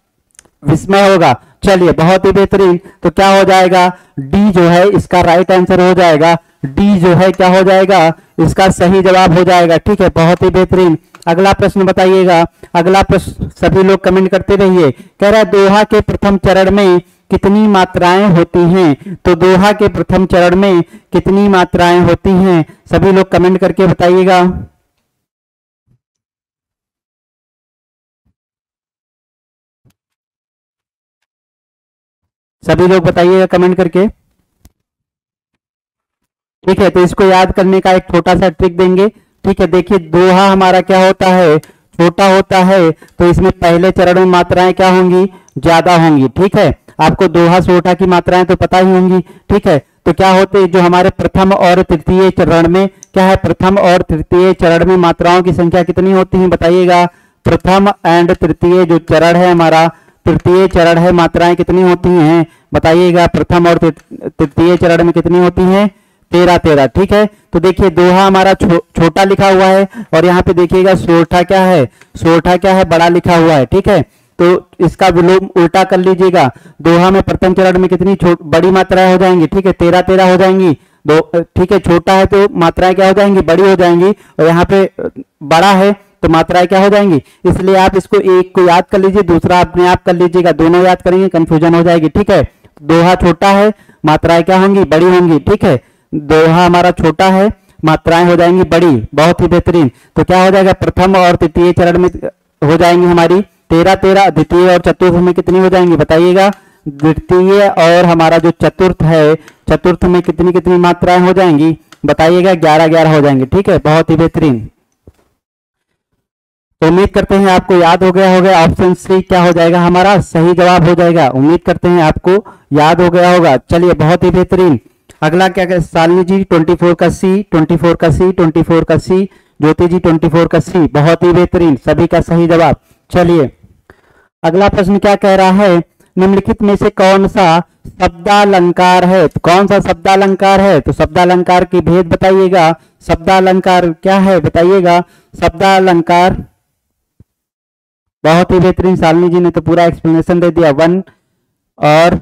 विस्मय होगा। चलिए बहुत ही बेहतरीन। तो क्या हो जाएगा, डी जो है इसका राइट आंसर हो जाएगा। डी जो है क्या हो जाएगा, इसका सही जवाब हो जाएगा। ठीक है, बहुत ही बेहतरीन। अगला प्रश्न बताइएगा। अगला प्रश्न सभी लोग कमेंट करते रहिए। कह रहा है दोहा के प्रथम चरण में कितनी मात्राएं होती हैं। तो दोहा के प्रथम चरण में कितनी मात्राएं होती हैं, सभी लोग कमेंट करके बताइएगा। सभी लोग बताइएगा कमेंट करके। ठीक है, तो इसको याद करने का एक छोटा सा ट्रिक देंगे। ठीक है, देखिए दोहा हमारा क्या होता है, छोटा होता है, तो इसमें पहले चरण में मात्राएं क्या होंगी, ज्यादा होंगी। ठीक है, आपको दोहा सोठा की मात्राएं तो पता ही होंगी। ठीक है, तो क्या होते जो हमारे प्रथम और तृतीय चरण में क्या है, प्रथम और तृतीय चरण में मात्राओं की संख्या कितनी होती है बताइएगा। प्रथम एंड तृतीय जो चरण है हमारा, तृतीय चरण है, मात्राएं कितनी होती हैं बताइएगा। प्रथम और तृतीय चरण में कितनी होती हैं, तेरह तेरह। ठीक है, तो देखिए दोहा हमारा छो, छोटा लिखा हुआ है, और यहाँ पे देखिएगा सोठा क्या है, सोठा क्या है, बड़ा लिखा हुआ है। ठीक है, तो इसका विलोम उल्टा कर लीजिएगा। दोहा में प्रथम चरण में कितनी बड़ी मात्राएं हो जाएंगी, ठीक है, तेरह तेरह हो जाएंगी। दो ठीक है, छोटा है तो मात्राएं क्या हो जाएंगी, बड़ी हो जाएंगी, और यहाँ पे बड़ा है तो मात्राएं क्या हो जाएंगी। इसलिए आप इसको एक को याद कर लीजिए, दूसरा अपने आप कर लीजिएगा, दोनों याद करेंगे कंफ्यूजन हो जाएगी। ठीक है, दोहा छोटा है, मात्राएं क्या होंगी, बड़ी होंगी। ठीक है, दोहा हमारा छोटा है, मात्राएं हो जाएंगी बड़ी, बहुत ही बेहतरीन। तो क्या हो जाएगा, प्रथम और तृतीय चरण में हो जाएंगी हमारी तेरह तेरह, द्वितीय और चतुर्थ में कितनी हो जाएंगी बताइएगा। द्वितीय और हमारा जो चतुर्थ है, चतुर्थ में कितनी कितनी मात्राएं हो जाएंगी बताइएगा, ग्यारह ग्यारह हो जाएंगी। ठीक है, बहुत ही बेहतरीन। तो उम्मीद करते हैं आपको याद हो गया होगा। ऑप्शन सी क्या हो जाएगा हमारा सही जवाब हो जाएगा। उम्मीद करते हैं आपको याद हो गया होगा। चलिए बहुत ही बेहतरीन। अगला क्या है, शालिनी जी चौबीस का सी, चौबीस का सी, चौबीस का सी, ज्योति जी चौबीस का सी, बहुत ही बेहतरीन, सभी का सही जवाब। चलिए अगला प्रश्न क्या कह रहा है, निम्नलिखित में से कौन सा शब्दालंकार है। तो कौन सा शब्दालंकार है, तो शब्दालंकार की भेद बताइएगा। शब्दालंकार क्या है बताइएगा। शब्दालंकार, बहुत ही बेहतरीन, शालिनी जी ने तो पूरा एक्सप्लेनेशन दे दिया। वन और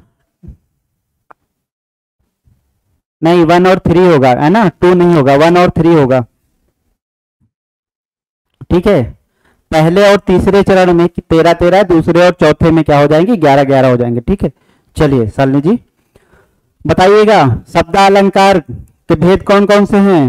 नहीं, वन और थ्री होगा है ना, टू नहीं होगा, वन और थ्री होगा। ठीक है, पहले और तीसरे चरण में तेरह तेरह, दूसरे और चौथे में क्या हो जाएंगे, ग्यारह ग्यारह हो जाएंगे। ठीक है, चलिए शालिनी जी बताइएगा शब्दालंकार के भेद कौन कौन से हैं।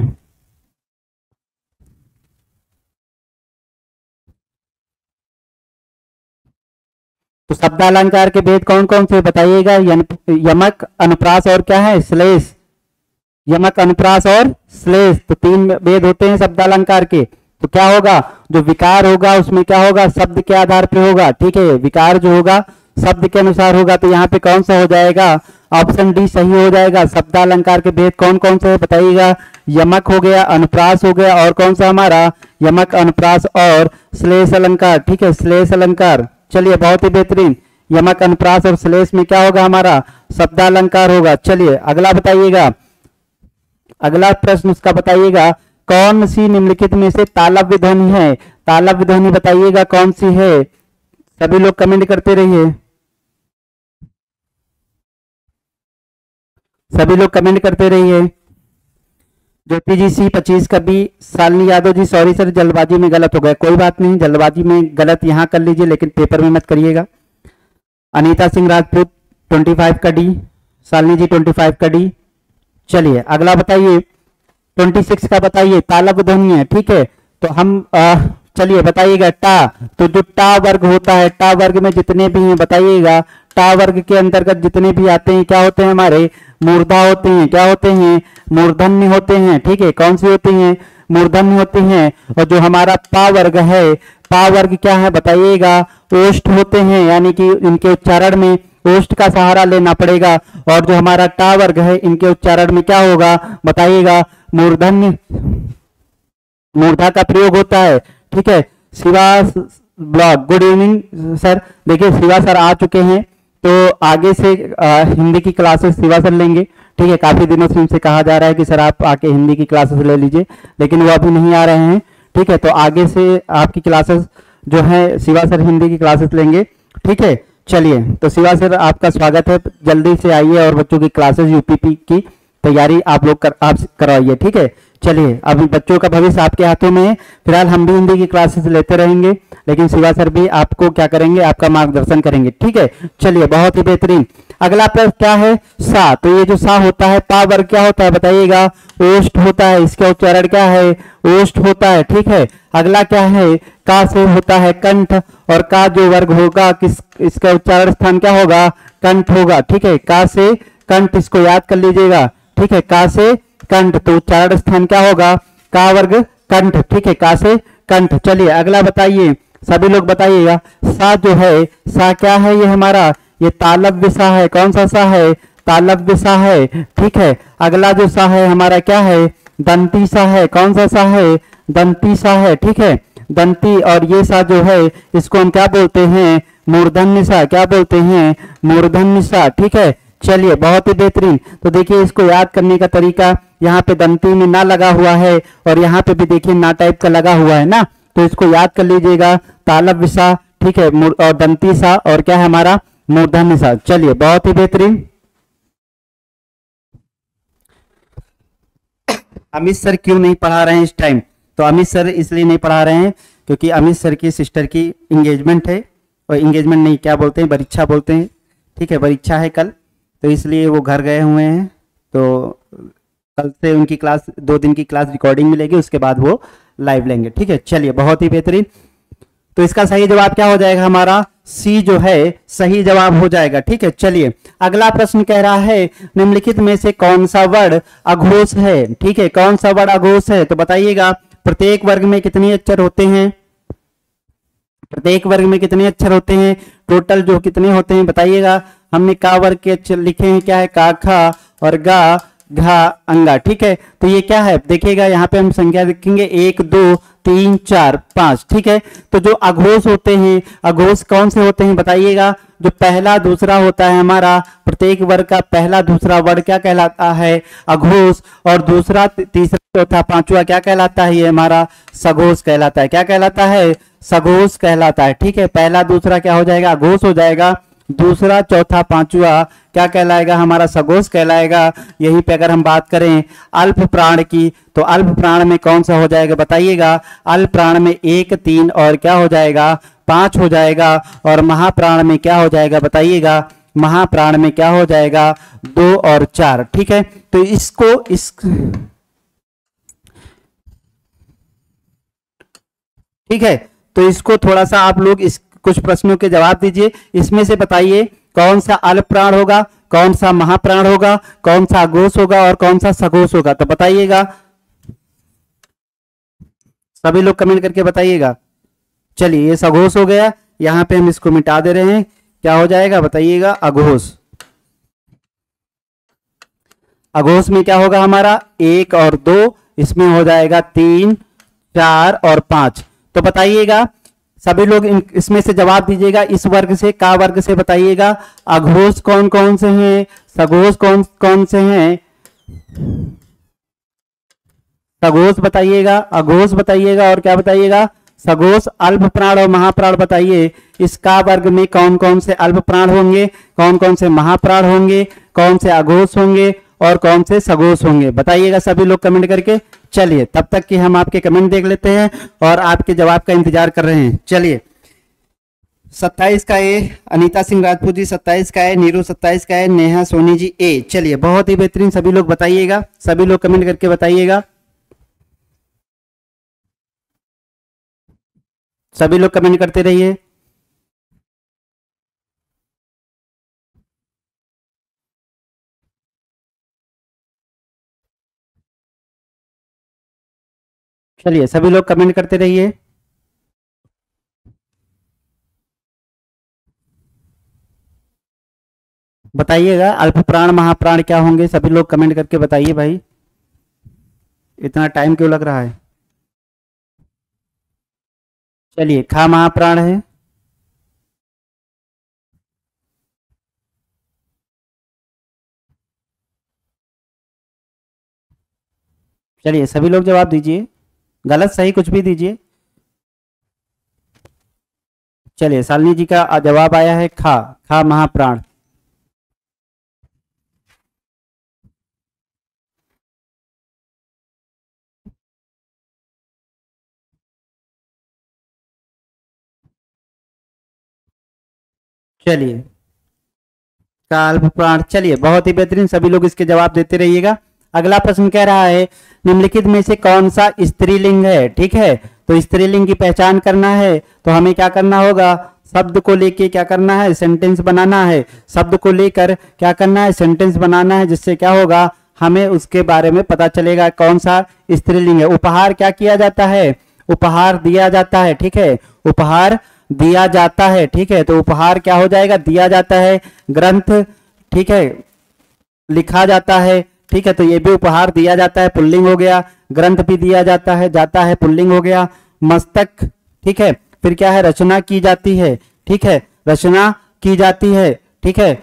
तो शब्दालंकार के भेद कौन कौन से बताइएगा। यमक, अनुप्रास और क्या है, श्लेष। यमक, अनुप्रास और श्लेष, तो तीन भेद होते हैं शब्दालंकार के। तो क्या होगा, जो विकार होगा उसमें क्या होगा, शब्द के आधार पे होगा। ठीक है, विकार जो होगा शब्द के अनुसार होगा। तो यहाँ पे कौन सा हो जाएगा, ऑप्शन डी सही हो जाएगा। शब्दालंकार के भेद कौन कौन से है बताइएगा। यमक हो गया, अनुप्रास हो गया, और कौन सा हमारा, यमक, अनुप्रास और श्लेष अलंकार। ठीक है, श्लेष अलंकार। चलिए बहुत ही बेहतरीन, यमक, अनुप्रास और श्लेष में क्या होगा हमारा, शब्दालंकार होगा। चलिए अगला बताइएगा, अगला प्रश्न उसका बताइएगा, कौन सी निम्नलिखित में से तालव्य ध्वनि है। तालव्य ध्वनि बताइएगा कौन सी है। सभी लोग कमेंट करते रहिए, सभी लोग कमेंट करते रहिए। ज्योति जी सी पच्चीस का B, Shalini Yadav ji sorry sir जल्दबाजी में गलत हो गया, कोई बात नहीं, जल्दबाजी में गलत यहाँ कर लीजिए लेकिन पेपर में मत करिएगा। अनीता सिंह राजपूत पच्चीस का डी, शालिनी जी पच्चीस का डी। चलिए अगला बताइए, छब्बीस का बताइए, तालव्य ध्वनि है। ठीक है, तो हम चलिए बताइएगा टा। तो जो टा वर्ग होता है, टा वर्ग में जितने भी हैं बताइएगा, टा वर्ग के अंतर्गत जितने भी आते हैं क्या होते हैं हमारे, मूर्धा होते हैं। क्या होते हैं, मूर्धन्य होते हैं। ठीक है, कौन सी होती हैं, मूर्धन्य होते हैं। और जो हमारा पा वर्ग है, पा वर्ग क्या है बताइएगा, ओष्ठ होते हैं, यानी कि इनके उच्चारण में ओष्ठ का सहारा लेना पड़ेगा। और जो हमारा टा वर्ग है, इनके उच्चारण में क्या होगा बताइएगा, मूर्धन्य, मूर्धा का प्रयोग होता है। ठीक है, Shiva blog, good evening sir. देखिए शिवा सर आ चुके हैं, तो आगे से आ, हिंदी की क्लासेस शिवा सर लेंगे। ठीक है, काफी दिनों से उनसे कहा जा रहा है कि सर आप आके हिंदी की क्लासेस ले लीजिए, लेकिन वो अभी नहीं आ रहे हैं। ठीक है, तो आगे से आपकी क्लासेस जो है शिवा सर हिंदी की क्लासेस लेंगे। ठीक है, चलिए तो शिवा सर आपका स्वागत है, जल्दी से आइए और बच्चों की क्लासेस यूपीपी की तैयारी आप लोग कर, आप करवाइए। ठीक है, चलिए अभी बच्चों का भविष्य आपके हाथों में है। फिलहाल हम भी हिंदी की क्लासेस लेते रहेंगे, लेकिन शिवा सर भी आपको क्या करेंगे, आपका मार्गदर्शन करेंगे। ठीक है, चलिए बहुत ही बेहतरीन। अगला प्रश्न क्या है, सा। तो ये जो सा होता है, पा वर्ग क्या होता है बताइएगा, ओष्ठ होता है। इसका उच्चारण क्या है, ओष्ठ होता है। ठीक है, अगला क्या है, का से होता है कंठ, और का जो वर्ग होगा किस, इसका उच्चारण स्थान क्या होगा, कंठ होगा। ठीक है, का से कंठ, इसको याद कर लीजिएगा। ठीक है, का से कंठ, तो उच्चारण स्थान क्या होगा, का वर्ग कंठ। ठीक है, का से कंठ। चलिए अगला बताइए, सभी लोग बताइएगा, सा जो है, सा क्या है, ये हमारा ये तालव्य सा है। कौन सा सा है, तालव्य सा है। ठीक है, अगला जो सा है हमारा क्या है, दंती सा है। कौन सा सा है, दंती सा है। ठीक है, दंती। और ये सा जो है इसको हम क्या बोलते हैं, मूर्धन्य सा। क्या बोलते हैं, मूर्धन्य सा। ठीक है, चलिए बहुत ही बेहतरीन। तो देखिए इसको याद करने का तरीका, यहाँ पे दंती में ना लगा हुआ है और यहाँ पे भी देखिए ना टाइप का लगा हुआ है ना, तो इसको याद कर लीजिएगा, तालव्य सा। ठीक है, और दंती सा, और क्या है हमारा, मूर्धन्य सा। चलिए बहुत ही बेहतरीन। अमित सर क्यों नहीं पढ़ा रहे हैं इस टाइम, तो अमित सर इसलिए नहीं पढ़ा रहे हैं क्योंकि अमित सर की सिस्टर की इंगेजमेंट है, और इंगेजमेंट नहीं क्या बोलते हैं, परीक्षा बोलते हैं। ठीक है, परीक्षा है कल, तो इसलिए वो घर गए हुए हैं। तो कल से उनकी क्लास, दो दिन की क्लास रिकॉर्डिंग मिलेगी, उसके बाद वो लाइव लेंगे। ठीक है, चलिए बहुत ही बेहतरीन। तो इसका सही जवाब क्या हो जाएगा, हमारा सी जो है सही जवाब हो जाएगा। ठीक है, चलिए अगला प्रश्न कह रहा है निम्नलिखित में से कौन सा वर्ड अघोष है। ठीक है, कौन सा वर्ड अघोष है, तो बताइएगा प्रत्येक वर्ग में कितने अक्षर होते हैं, प्रत्येक वर्ग में कितने अक्षर होते हैं, टोटल जो कितने होते हैं बताइएगा। हमने का वर्ग के अक्षर लिखे हैं, क्या है, का, खा और गा, घा, अंगा। ठीक है, तो ये क्या है, देखिएगा यहाँ पे हम संख्या लिखेंगे एक, दो, तीन, चार, पांच। ठीक है, तो जो अघोष होते हैं, अघोष कौन से होते हैं बताइएगा। जो पहला दूसरा होता है हमारा, प्रत्येक वर्ग का पहला दूसरा वर्ड क्या कहलाता है, अघोष। और दूसरा तीसरा चौथा पांचवा क्या कहलाता है, ये हमारा सघोष कहलाता है। क्या कहलाता है, सघोष कहलाता है। ठीक है, पहला दूसरा क्या हो जाएगा, अघोष हो जाएगा, दूसरा चौथा पांचवा क्या कहलाएगा, हमारा सघोष कहलाएगा। यहीं पे अगर हम बात करें अल्प प्राण की, तो अल्प प्राण में कौन सा हो जाएगा बताइएगा। अल्प प्राण में एक, तीन और क्या हो जाएगा, पांच हो जाएगा। और महाप्राण में क्या हो जाएगा बताइएगा, महाप्राण में क्या हो जाएगा, दो और चार। ठीक है, तो इसको इस ठीक है, तो इसको थोड़ा सा आप लोग इस कुछ प्रश्नों के जवाब दीजिए। इसमें से बताइए कौन सा अल्प प्राण होगा, कौन सा महाप्राण होगा, कौन सा अघोष होगा और कौन सा सघोष होगा, तो बताइएगा। सभी लोग कमेंट करके बताइएगा। चलिए ये सघोष हो गया, यहां पे हम इसको मिटा दे रहे हैं, क्या हो जाएगा बताइएगा, अघोष। अघोष में क्या होगा हमारा, एक और दो, इसमें हो जाएगा तीन, चार और पांच। तो बताइएगा सभी लोग इन, इसमें से जवाब दीजिएगा। इस वर्ग से, का वर्ग से बताइएगा अघोष कौन कौन से हैं, सघोष कौन कौन से हैं। सघोष बताइएगा, अघोष बताइएगा और क्या बताइएगा, सघोष, अल्प प्राण और महाप्राण बताइए। इस का वर्ग में कौन कौन से अल्प प्राण होंगे, कौन कौन से महाप्राण होंगे, कौन से अघोष होंगे और कौन से सघोष होंगे, बताइएगा सभी लोग कमेंट करके। चलिए तब तक कि हम आपके कमेंट देख लेते हैं और आपके जवाब का इंतजार कर रहे हैं। चलिए सत्ताईस का ए अनीता सिंह राजपूत जी, सत्ताईस का है नीरू, सत्ताईस का है नेहा सोनी जी ए। चलिए बहुत ही बेहतरीन, सभी लोग बताइएगा, सभी लोग कमेंट करके बताइएगा, सभी लोग कमेंट करते रहिए। चलिए सभी लोग कमेंट करते रहिए। बताइएगा अल्प प्राण महाप्राण क्या होंगे, सभी लोग कमेंट करके बताइए भाई, इतना टाइम क्यों लग रहा है। चलिए खा महाप्राण है, चलिए सभी लोग जवाब दीजिए, गलत सही कुछ भी दीजिए। चलिए शालिनी जी का जवाब आया है खा, खा महाप्राण। चलिए का अल्प प्राण, चलिए बहुत ही बेहतरीन, सभी लोग इसके जवाब देते रहिएगा। अगला प्रश्न कह रहा है निम्नलिखित में से कौन सा स्त्रीलिंग है। ठीक है, तो स्त्रीलिंग की पहचान करना है तो हमें क्या करना होगा, शब्द को लेके क्या करना है, सेंटेंस बनाना है। शब्द को लेकर क्या करना है, सेंटेंस बनाना है, जिससे क्या होगा, हमें उसके बारे में पता चलेगा कौन सा स्त्रीलिंग है। उपहार क्या किया जाता है, उपहार दिया जाता है। ठीक है, उपहार दिया जाता है। ठीक है, तो उपहार क्या हो जाएगा, दिया जाता है। ग्रंथ, ठीक है, लिखा जाता है। ठीक है, तो ये भी उपहार दिया जाता है, पुल्लिंग हो गया। ग्रंथ भी दिया जाता है, जाता है, पुल्लिंग हो गया। मस्तक, ठीक है, फिर क्या है, रचना की जाती है। ठीक है, रचना की जाती है। ठीक है,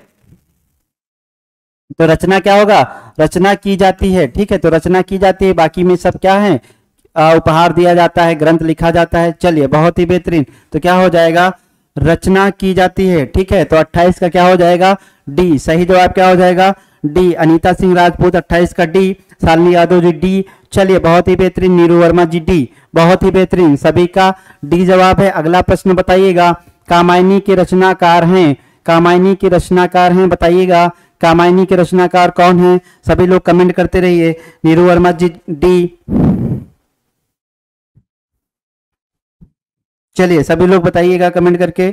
तो रचना क्या होगा, रचना की जाती है। ठीक है, तो रचना की जाती है, बाकी में सब क्या है, आ, उपहार दिया जाता है, ग्रंथ लिखा जाता है। चलिए बहुत ही बेहतरीन, तो क्या हो जाएगा, रचना की जाती है। ठीक है, तो अट्ठाईस का क्या हो जाएगा, डी। सही जवाब क्या हो जाएगा, डी। अनीता सिंह राजपूत अट्ठाईस का डी, शालिनी यादव जी डी। चलिए बहुत ही बेहतरीन, नीरू वर्मा जी डी। बहुत ही बेहतरीन, सभी का डी जवाब है। अगला प्रश्न बताइएगा, कामायनी के रचनाकार हैं, कामायनी के रचनाकार हैं, बताइएगा कामायनी के रचनाकार कौन है? सभी लोग कमेंट करते रहिए। नीरू वर्मा जी डी। चलिए सभी लोग बताइएगा कमेंट करके।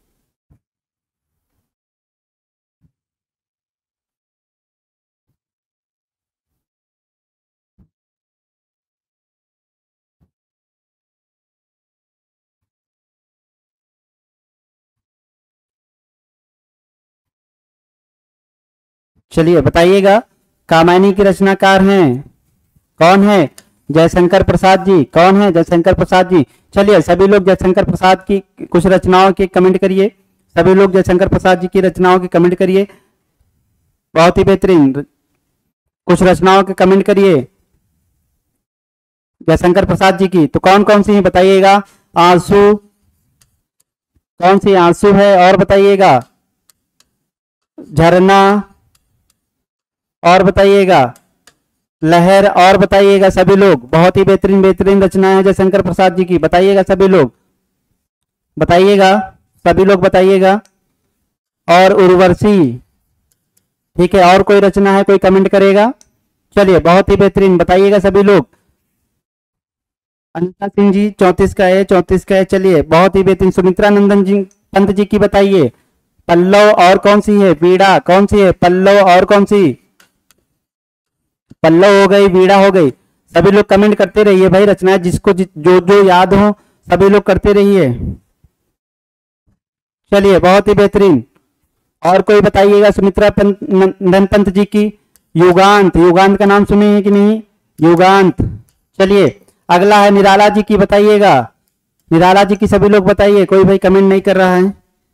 चलिए बताइएगा, कामायनी के रचनाकार हैं कौन है? जयशंकर प्रसाद जी। कौन है? जयशंकर प्रसाद जी। चलिए सभी लोग जयशंकर प्रसाद की कुछ रचनाओं के कमेंट करिए। सभी लोग जयशंकर प्रसाद जी की रचनाओं के कमेंट करिए। बहुत ही बेहतरीन, कुछ रचनाओं के कमेंट करिए जयशंकर प्रसाद जी की। तो कौन कौन सी है बताइएगा। आंसू, कौन सी आंसू है? और बताइएगा। झरना, और बताइएगा। लहर, और बताइएगा सभी लोग। बहुत ही बेहतरीन बेहतरीन रचना है जयशंकर प्रसाद जी की। बताइएगा सभी लोग, बताइएगा सभी लोग बताइएगा। और उर्वशी, ठीक है। और कोई रचना है, कोई कमेंट करेगा? चलिए बहुत ही बेहतरीन, बताइएगा सभी लोग। अनिता सिंह जी चौंतीस का है, चौंतीस का है। चलिए बहुत ही बेहतरीन। सुमित्रा नंदन जी पंत जी की बताइए। पल्लव, और कौन सी है? वीणा, कौन सी है? पल्लव, और कौन सी? पल्लव हो गई, वीणा हो गई। सभी लोग कमेंट करते रहिए भाई, रचना जिसको जि, जो जो याद हो सभी लोग करते रहिए। चलिए बहुत ही बेहतरीन। और कोई बताइएगा। सुमित्रा पंत नंदन पंत जी की युगांत, युगांत का नाम सुने हैं कि नहीं? युगांत। चलिए अगला है निराला जी की, बताइएगा। निराला जी की सभी लोग बताइए। कोई भाई कमेंट नहीं कर रहा है।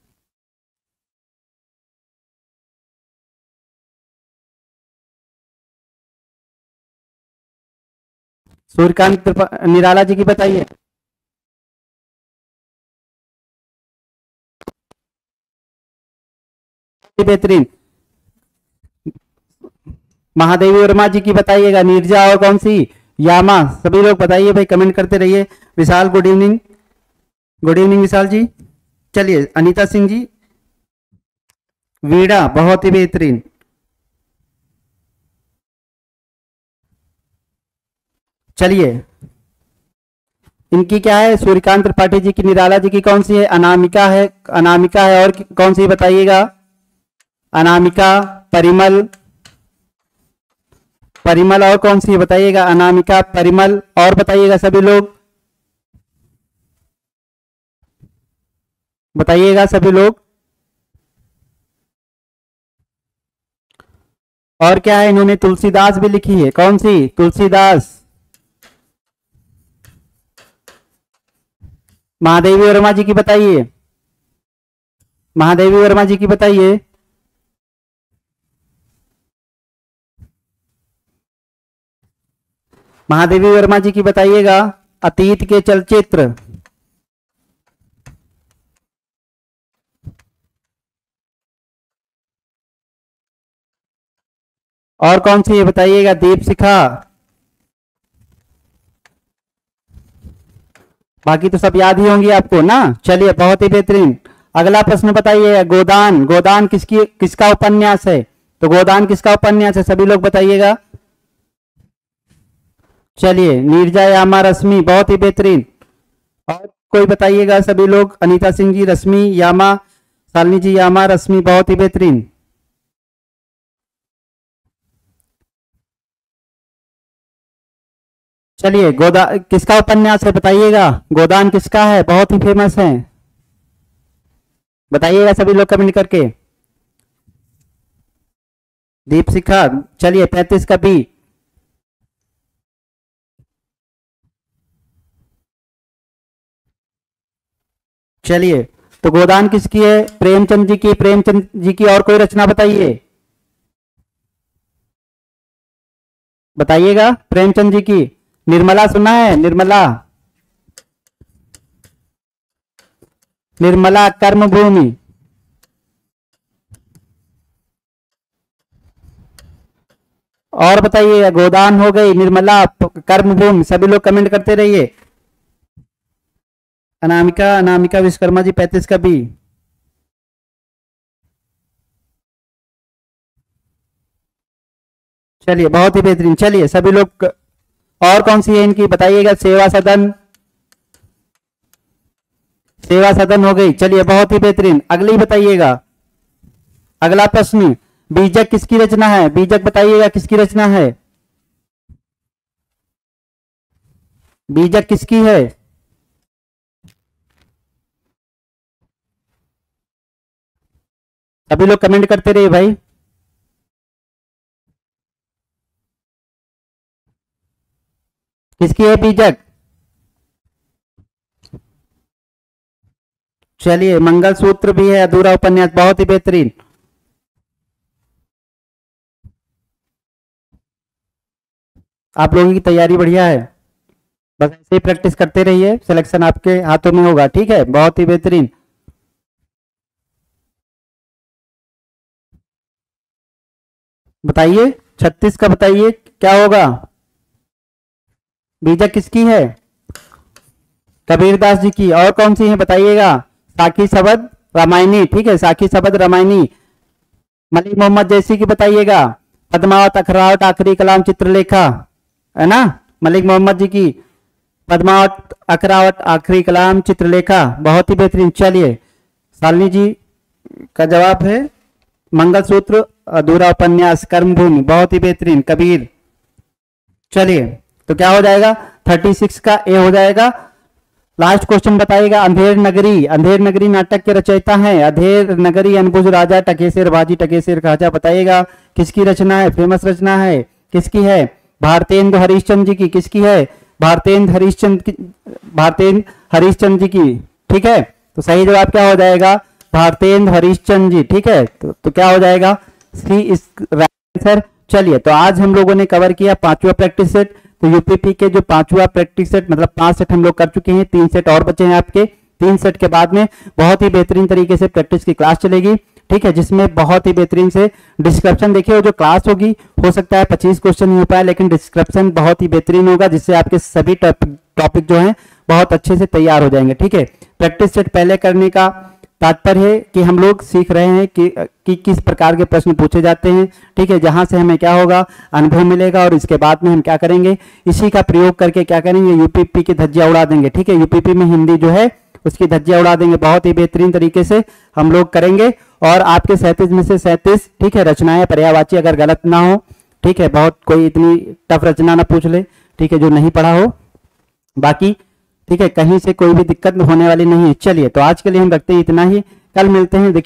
सूर्यकांत निराला जी की बताइए। बेहतरीन। महादेवी वर्मा जी की बताइएगा। नीरजा, और कौन सी? यामा। सभी लोग बताइए भाई, कमेंट करते रहिए। Vishal good evening, good evening Vishal ji. चलिए अनीता सिंह जी वीणा, बहुत ही बेहतरीन। चलिए इनकी क्या है? सूर्यकांत त्रिपाठी जी की। निराला जी की कौन सी है? अनामिका है, अनामिका है। और कौन सी बताइएगा? अनामिका, परिमल, परिमल, और कौन सी है बताइएगा? अनामिका, परिमल, और बताइएगा सभी लोग, बताइएगा सभी लोग। और क्या है? इन्होंने तुलसीदास भी लिखी है। कौन सी? तुलसीदास। महादेवी वर्मा जी की बताइए। महादेवी वर्मा जी की बताइए। महादेवी वर्मा जी की बताइएगा। अतीत के चलचित्र। और कौन सी है बताइएगा? दीप शिखा। बाकी तो सब याद ही होंगी आपको ना। चलिए बहुत ही बेहतरीन। अगला प्रश्न बताइए। गोदान, गोदान किसकी किसका उपन्यास है? तो गोदान किसका उपन्यास है? सभी लोग बताइएगा। चलिए नीरजा यामा रश्मि, बहुत ही बेहतरीन। और कोई बताइएगा सभी लोग। अनीता सिंह जी रश्मि यामा, शालिनी जी यामा रश्मि, बहुत ही बेहतरीन। चलिए गोदा किसका उपन्यास है बताइएगा। गोदान किसका है? बहुत ही फेमस है, बताइएगा सभी लोग कमेंट करके। दीप शिखा। चलिए पैंतीस का बी। चलिए तो गोदान किसकी है? प्रेमचंद जी की। प्रेमचंद जी की और कोई रचना बताइए, बताइएगा प्रेमचंद जी की। निर्मला सुना है? निर्मला, निर्मला कर्मभूमि। और बताइए। गोदान हो गई, निर्मला, कर्मभूमि। सभी लोग कमेंट करते रहिए। अनामिका, अनामिका विश्वकर्मा जी पैंतीस का बी। चलिए बहुत ही बेहतरीन। चलिए सभी लोग, और कौन सी है इनकी बताइएगा। सेवा सदन, सेवा सदन हो गई। चलिए बहुत ही बेहतरीन। अगली बताइएगा, अगला प्रश्न, बीजक किसकी रचना है? बीजक बताइएगा किसकी रचना है? बीजक किसकी है? सभी लोग कमेंट करते रहिए भाई। किसकी है बीजक? चलिए मंगलसूत्र भी है, अधूरा उपन्यास, बहुत ही बेहतरीन। आप लोगों की तैयारी बढ़िया है, बस ऐसे ही प्रैक्टिस करते रहिए, सिलेक्शन आपके हाथों में होगा। ठीक है, बहुत ही बेहतरीन। बताइए छत्तीस का, बताइए क्या होगा? बीजक किसकी है? कबीरदास जी की। और कौन सी है बताइएगा? साखी शबद रामायणी। ठीक है, साखी शबद रामायणी। मलिक मोहम्मद जैसी की बताइएगा। पद्मावत अखरावट आखिरी कलाम चित्रलेखा, है ना? मलिक मोहम्मद जी की पद्मावत अखरावट आखिरी कलाम चित्रलेखा, बहुत ही बेहतरीन। चलिए शालिनी जी का जवाब है मंगलसूत्र, अधूरा उपन्यास, कर्मभूमि, बहुत ही बेहतरीन, कबीर। चलिए तो क्या हो जाएगा? थर्टी सिक्स का ए हो जाएगा। लास्ट क्वेश्चन बताइएगा। अंधेर नगरी, अंधेर नगरी नाटक के रचयिता हैं। अंधेर नगरी अनबुझ राजा टकेसर बाजी टकेसर खाजा, बताइएगा किसकी रचना है? फेमस रचना है, किसकी है? भारतेंद्र हरिश्चंद्र जी की। किसकी है? भारतेंद्र हरिश्चंद्र की, भारतेंद्र हरिश्चंद्र जी की। ठीक है, तो सही जवाब क्या हो जाएगा? भारतेंद्र हरिश्चंद्र जी। ठीक है, तो, तो क्या हो जाएगा? सी इस आंसर। चलिए तो आज हम लोगों ने कवर किया पांचवा प्रैक्टिस सेट। तो यूपीपी के जो पांचवा प्रैक्टिस सेट, मतलब पांच सेट हम लोग कर चुके हैं, तीन सेट और बचे हैं आपके। तीन सेट के बाद में बहुत ही बेहतरीन तरीके से प्रैक्टिस की क्लास चलेगी। ठीक है, जिसमें बहुत ही बेहतरीन से डिस्क्रिप्शन देखिए, वो जो क्लास होगी हो सकता है पच्चीस क्वेश्चन नहीं हो पाए, लेकिन डिस्क्रिप्शन बहुत ही बेहतरीन होगा, जिससे आपके सभी टॉपिक जो हैं बहुत अच्छे से तैयार हो जाएंगे। ठीक है, प्रैक्टिस सेट पहले करने का तात्पर्य है कि हम लोग सीख रहे हैं कि, कि किस प्रकार के प्रश्न पूछे जाते हैं। ठीक है, जहां से हमें क्या होगा? अनुभव मिलेगा, और इसके बाद में हम क्या करेंगे? इसी का प्रयोग करके क्या करेंगे? यूपीपी की धज्जियां उड़ा देंगे। ठीक है, यूपीपी में हिंदी जो है उसकी धज्जियां उड़ा देंगे, बहुत ही बेहतरीन तरीके से हम लोग करेंगे। और आपके सैंतीस में से सैंतीस, ठीक है, रचनाएं पर्यायवाची अगर गलत ना हो, ठीक है, बहुत कोई इतनी टफ रचना ना पूछ ले, ठीक है, जो नहीं पढ़ा हो, बाकी ठीक है, कहीं से कोई भी दिक्कत होने वाली नहीं है। चलिए तो आज के लिए हम रखते हैं इतना ही, कल मिलते हैं। देखिए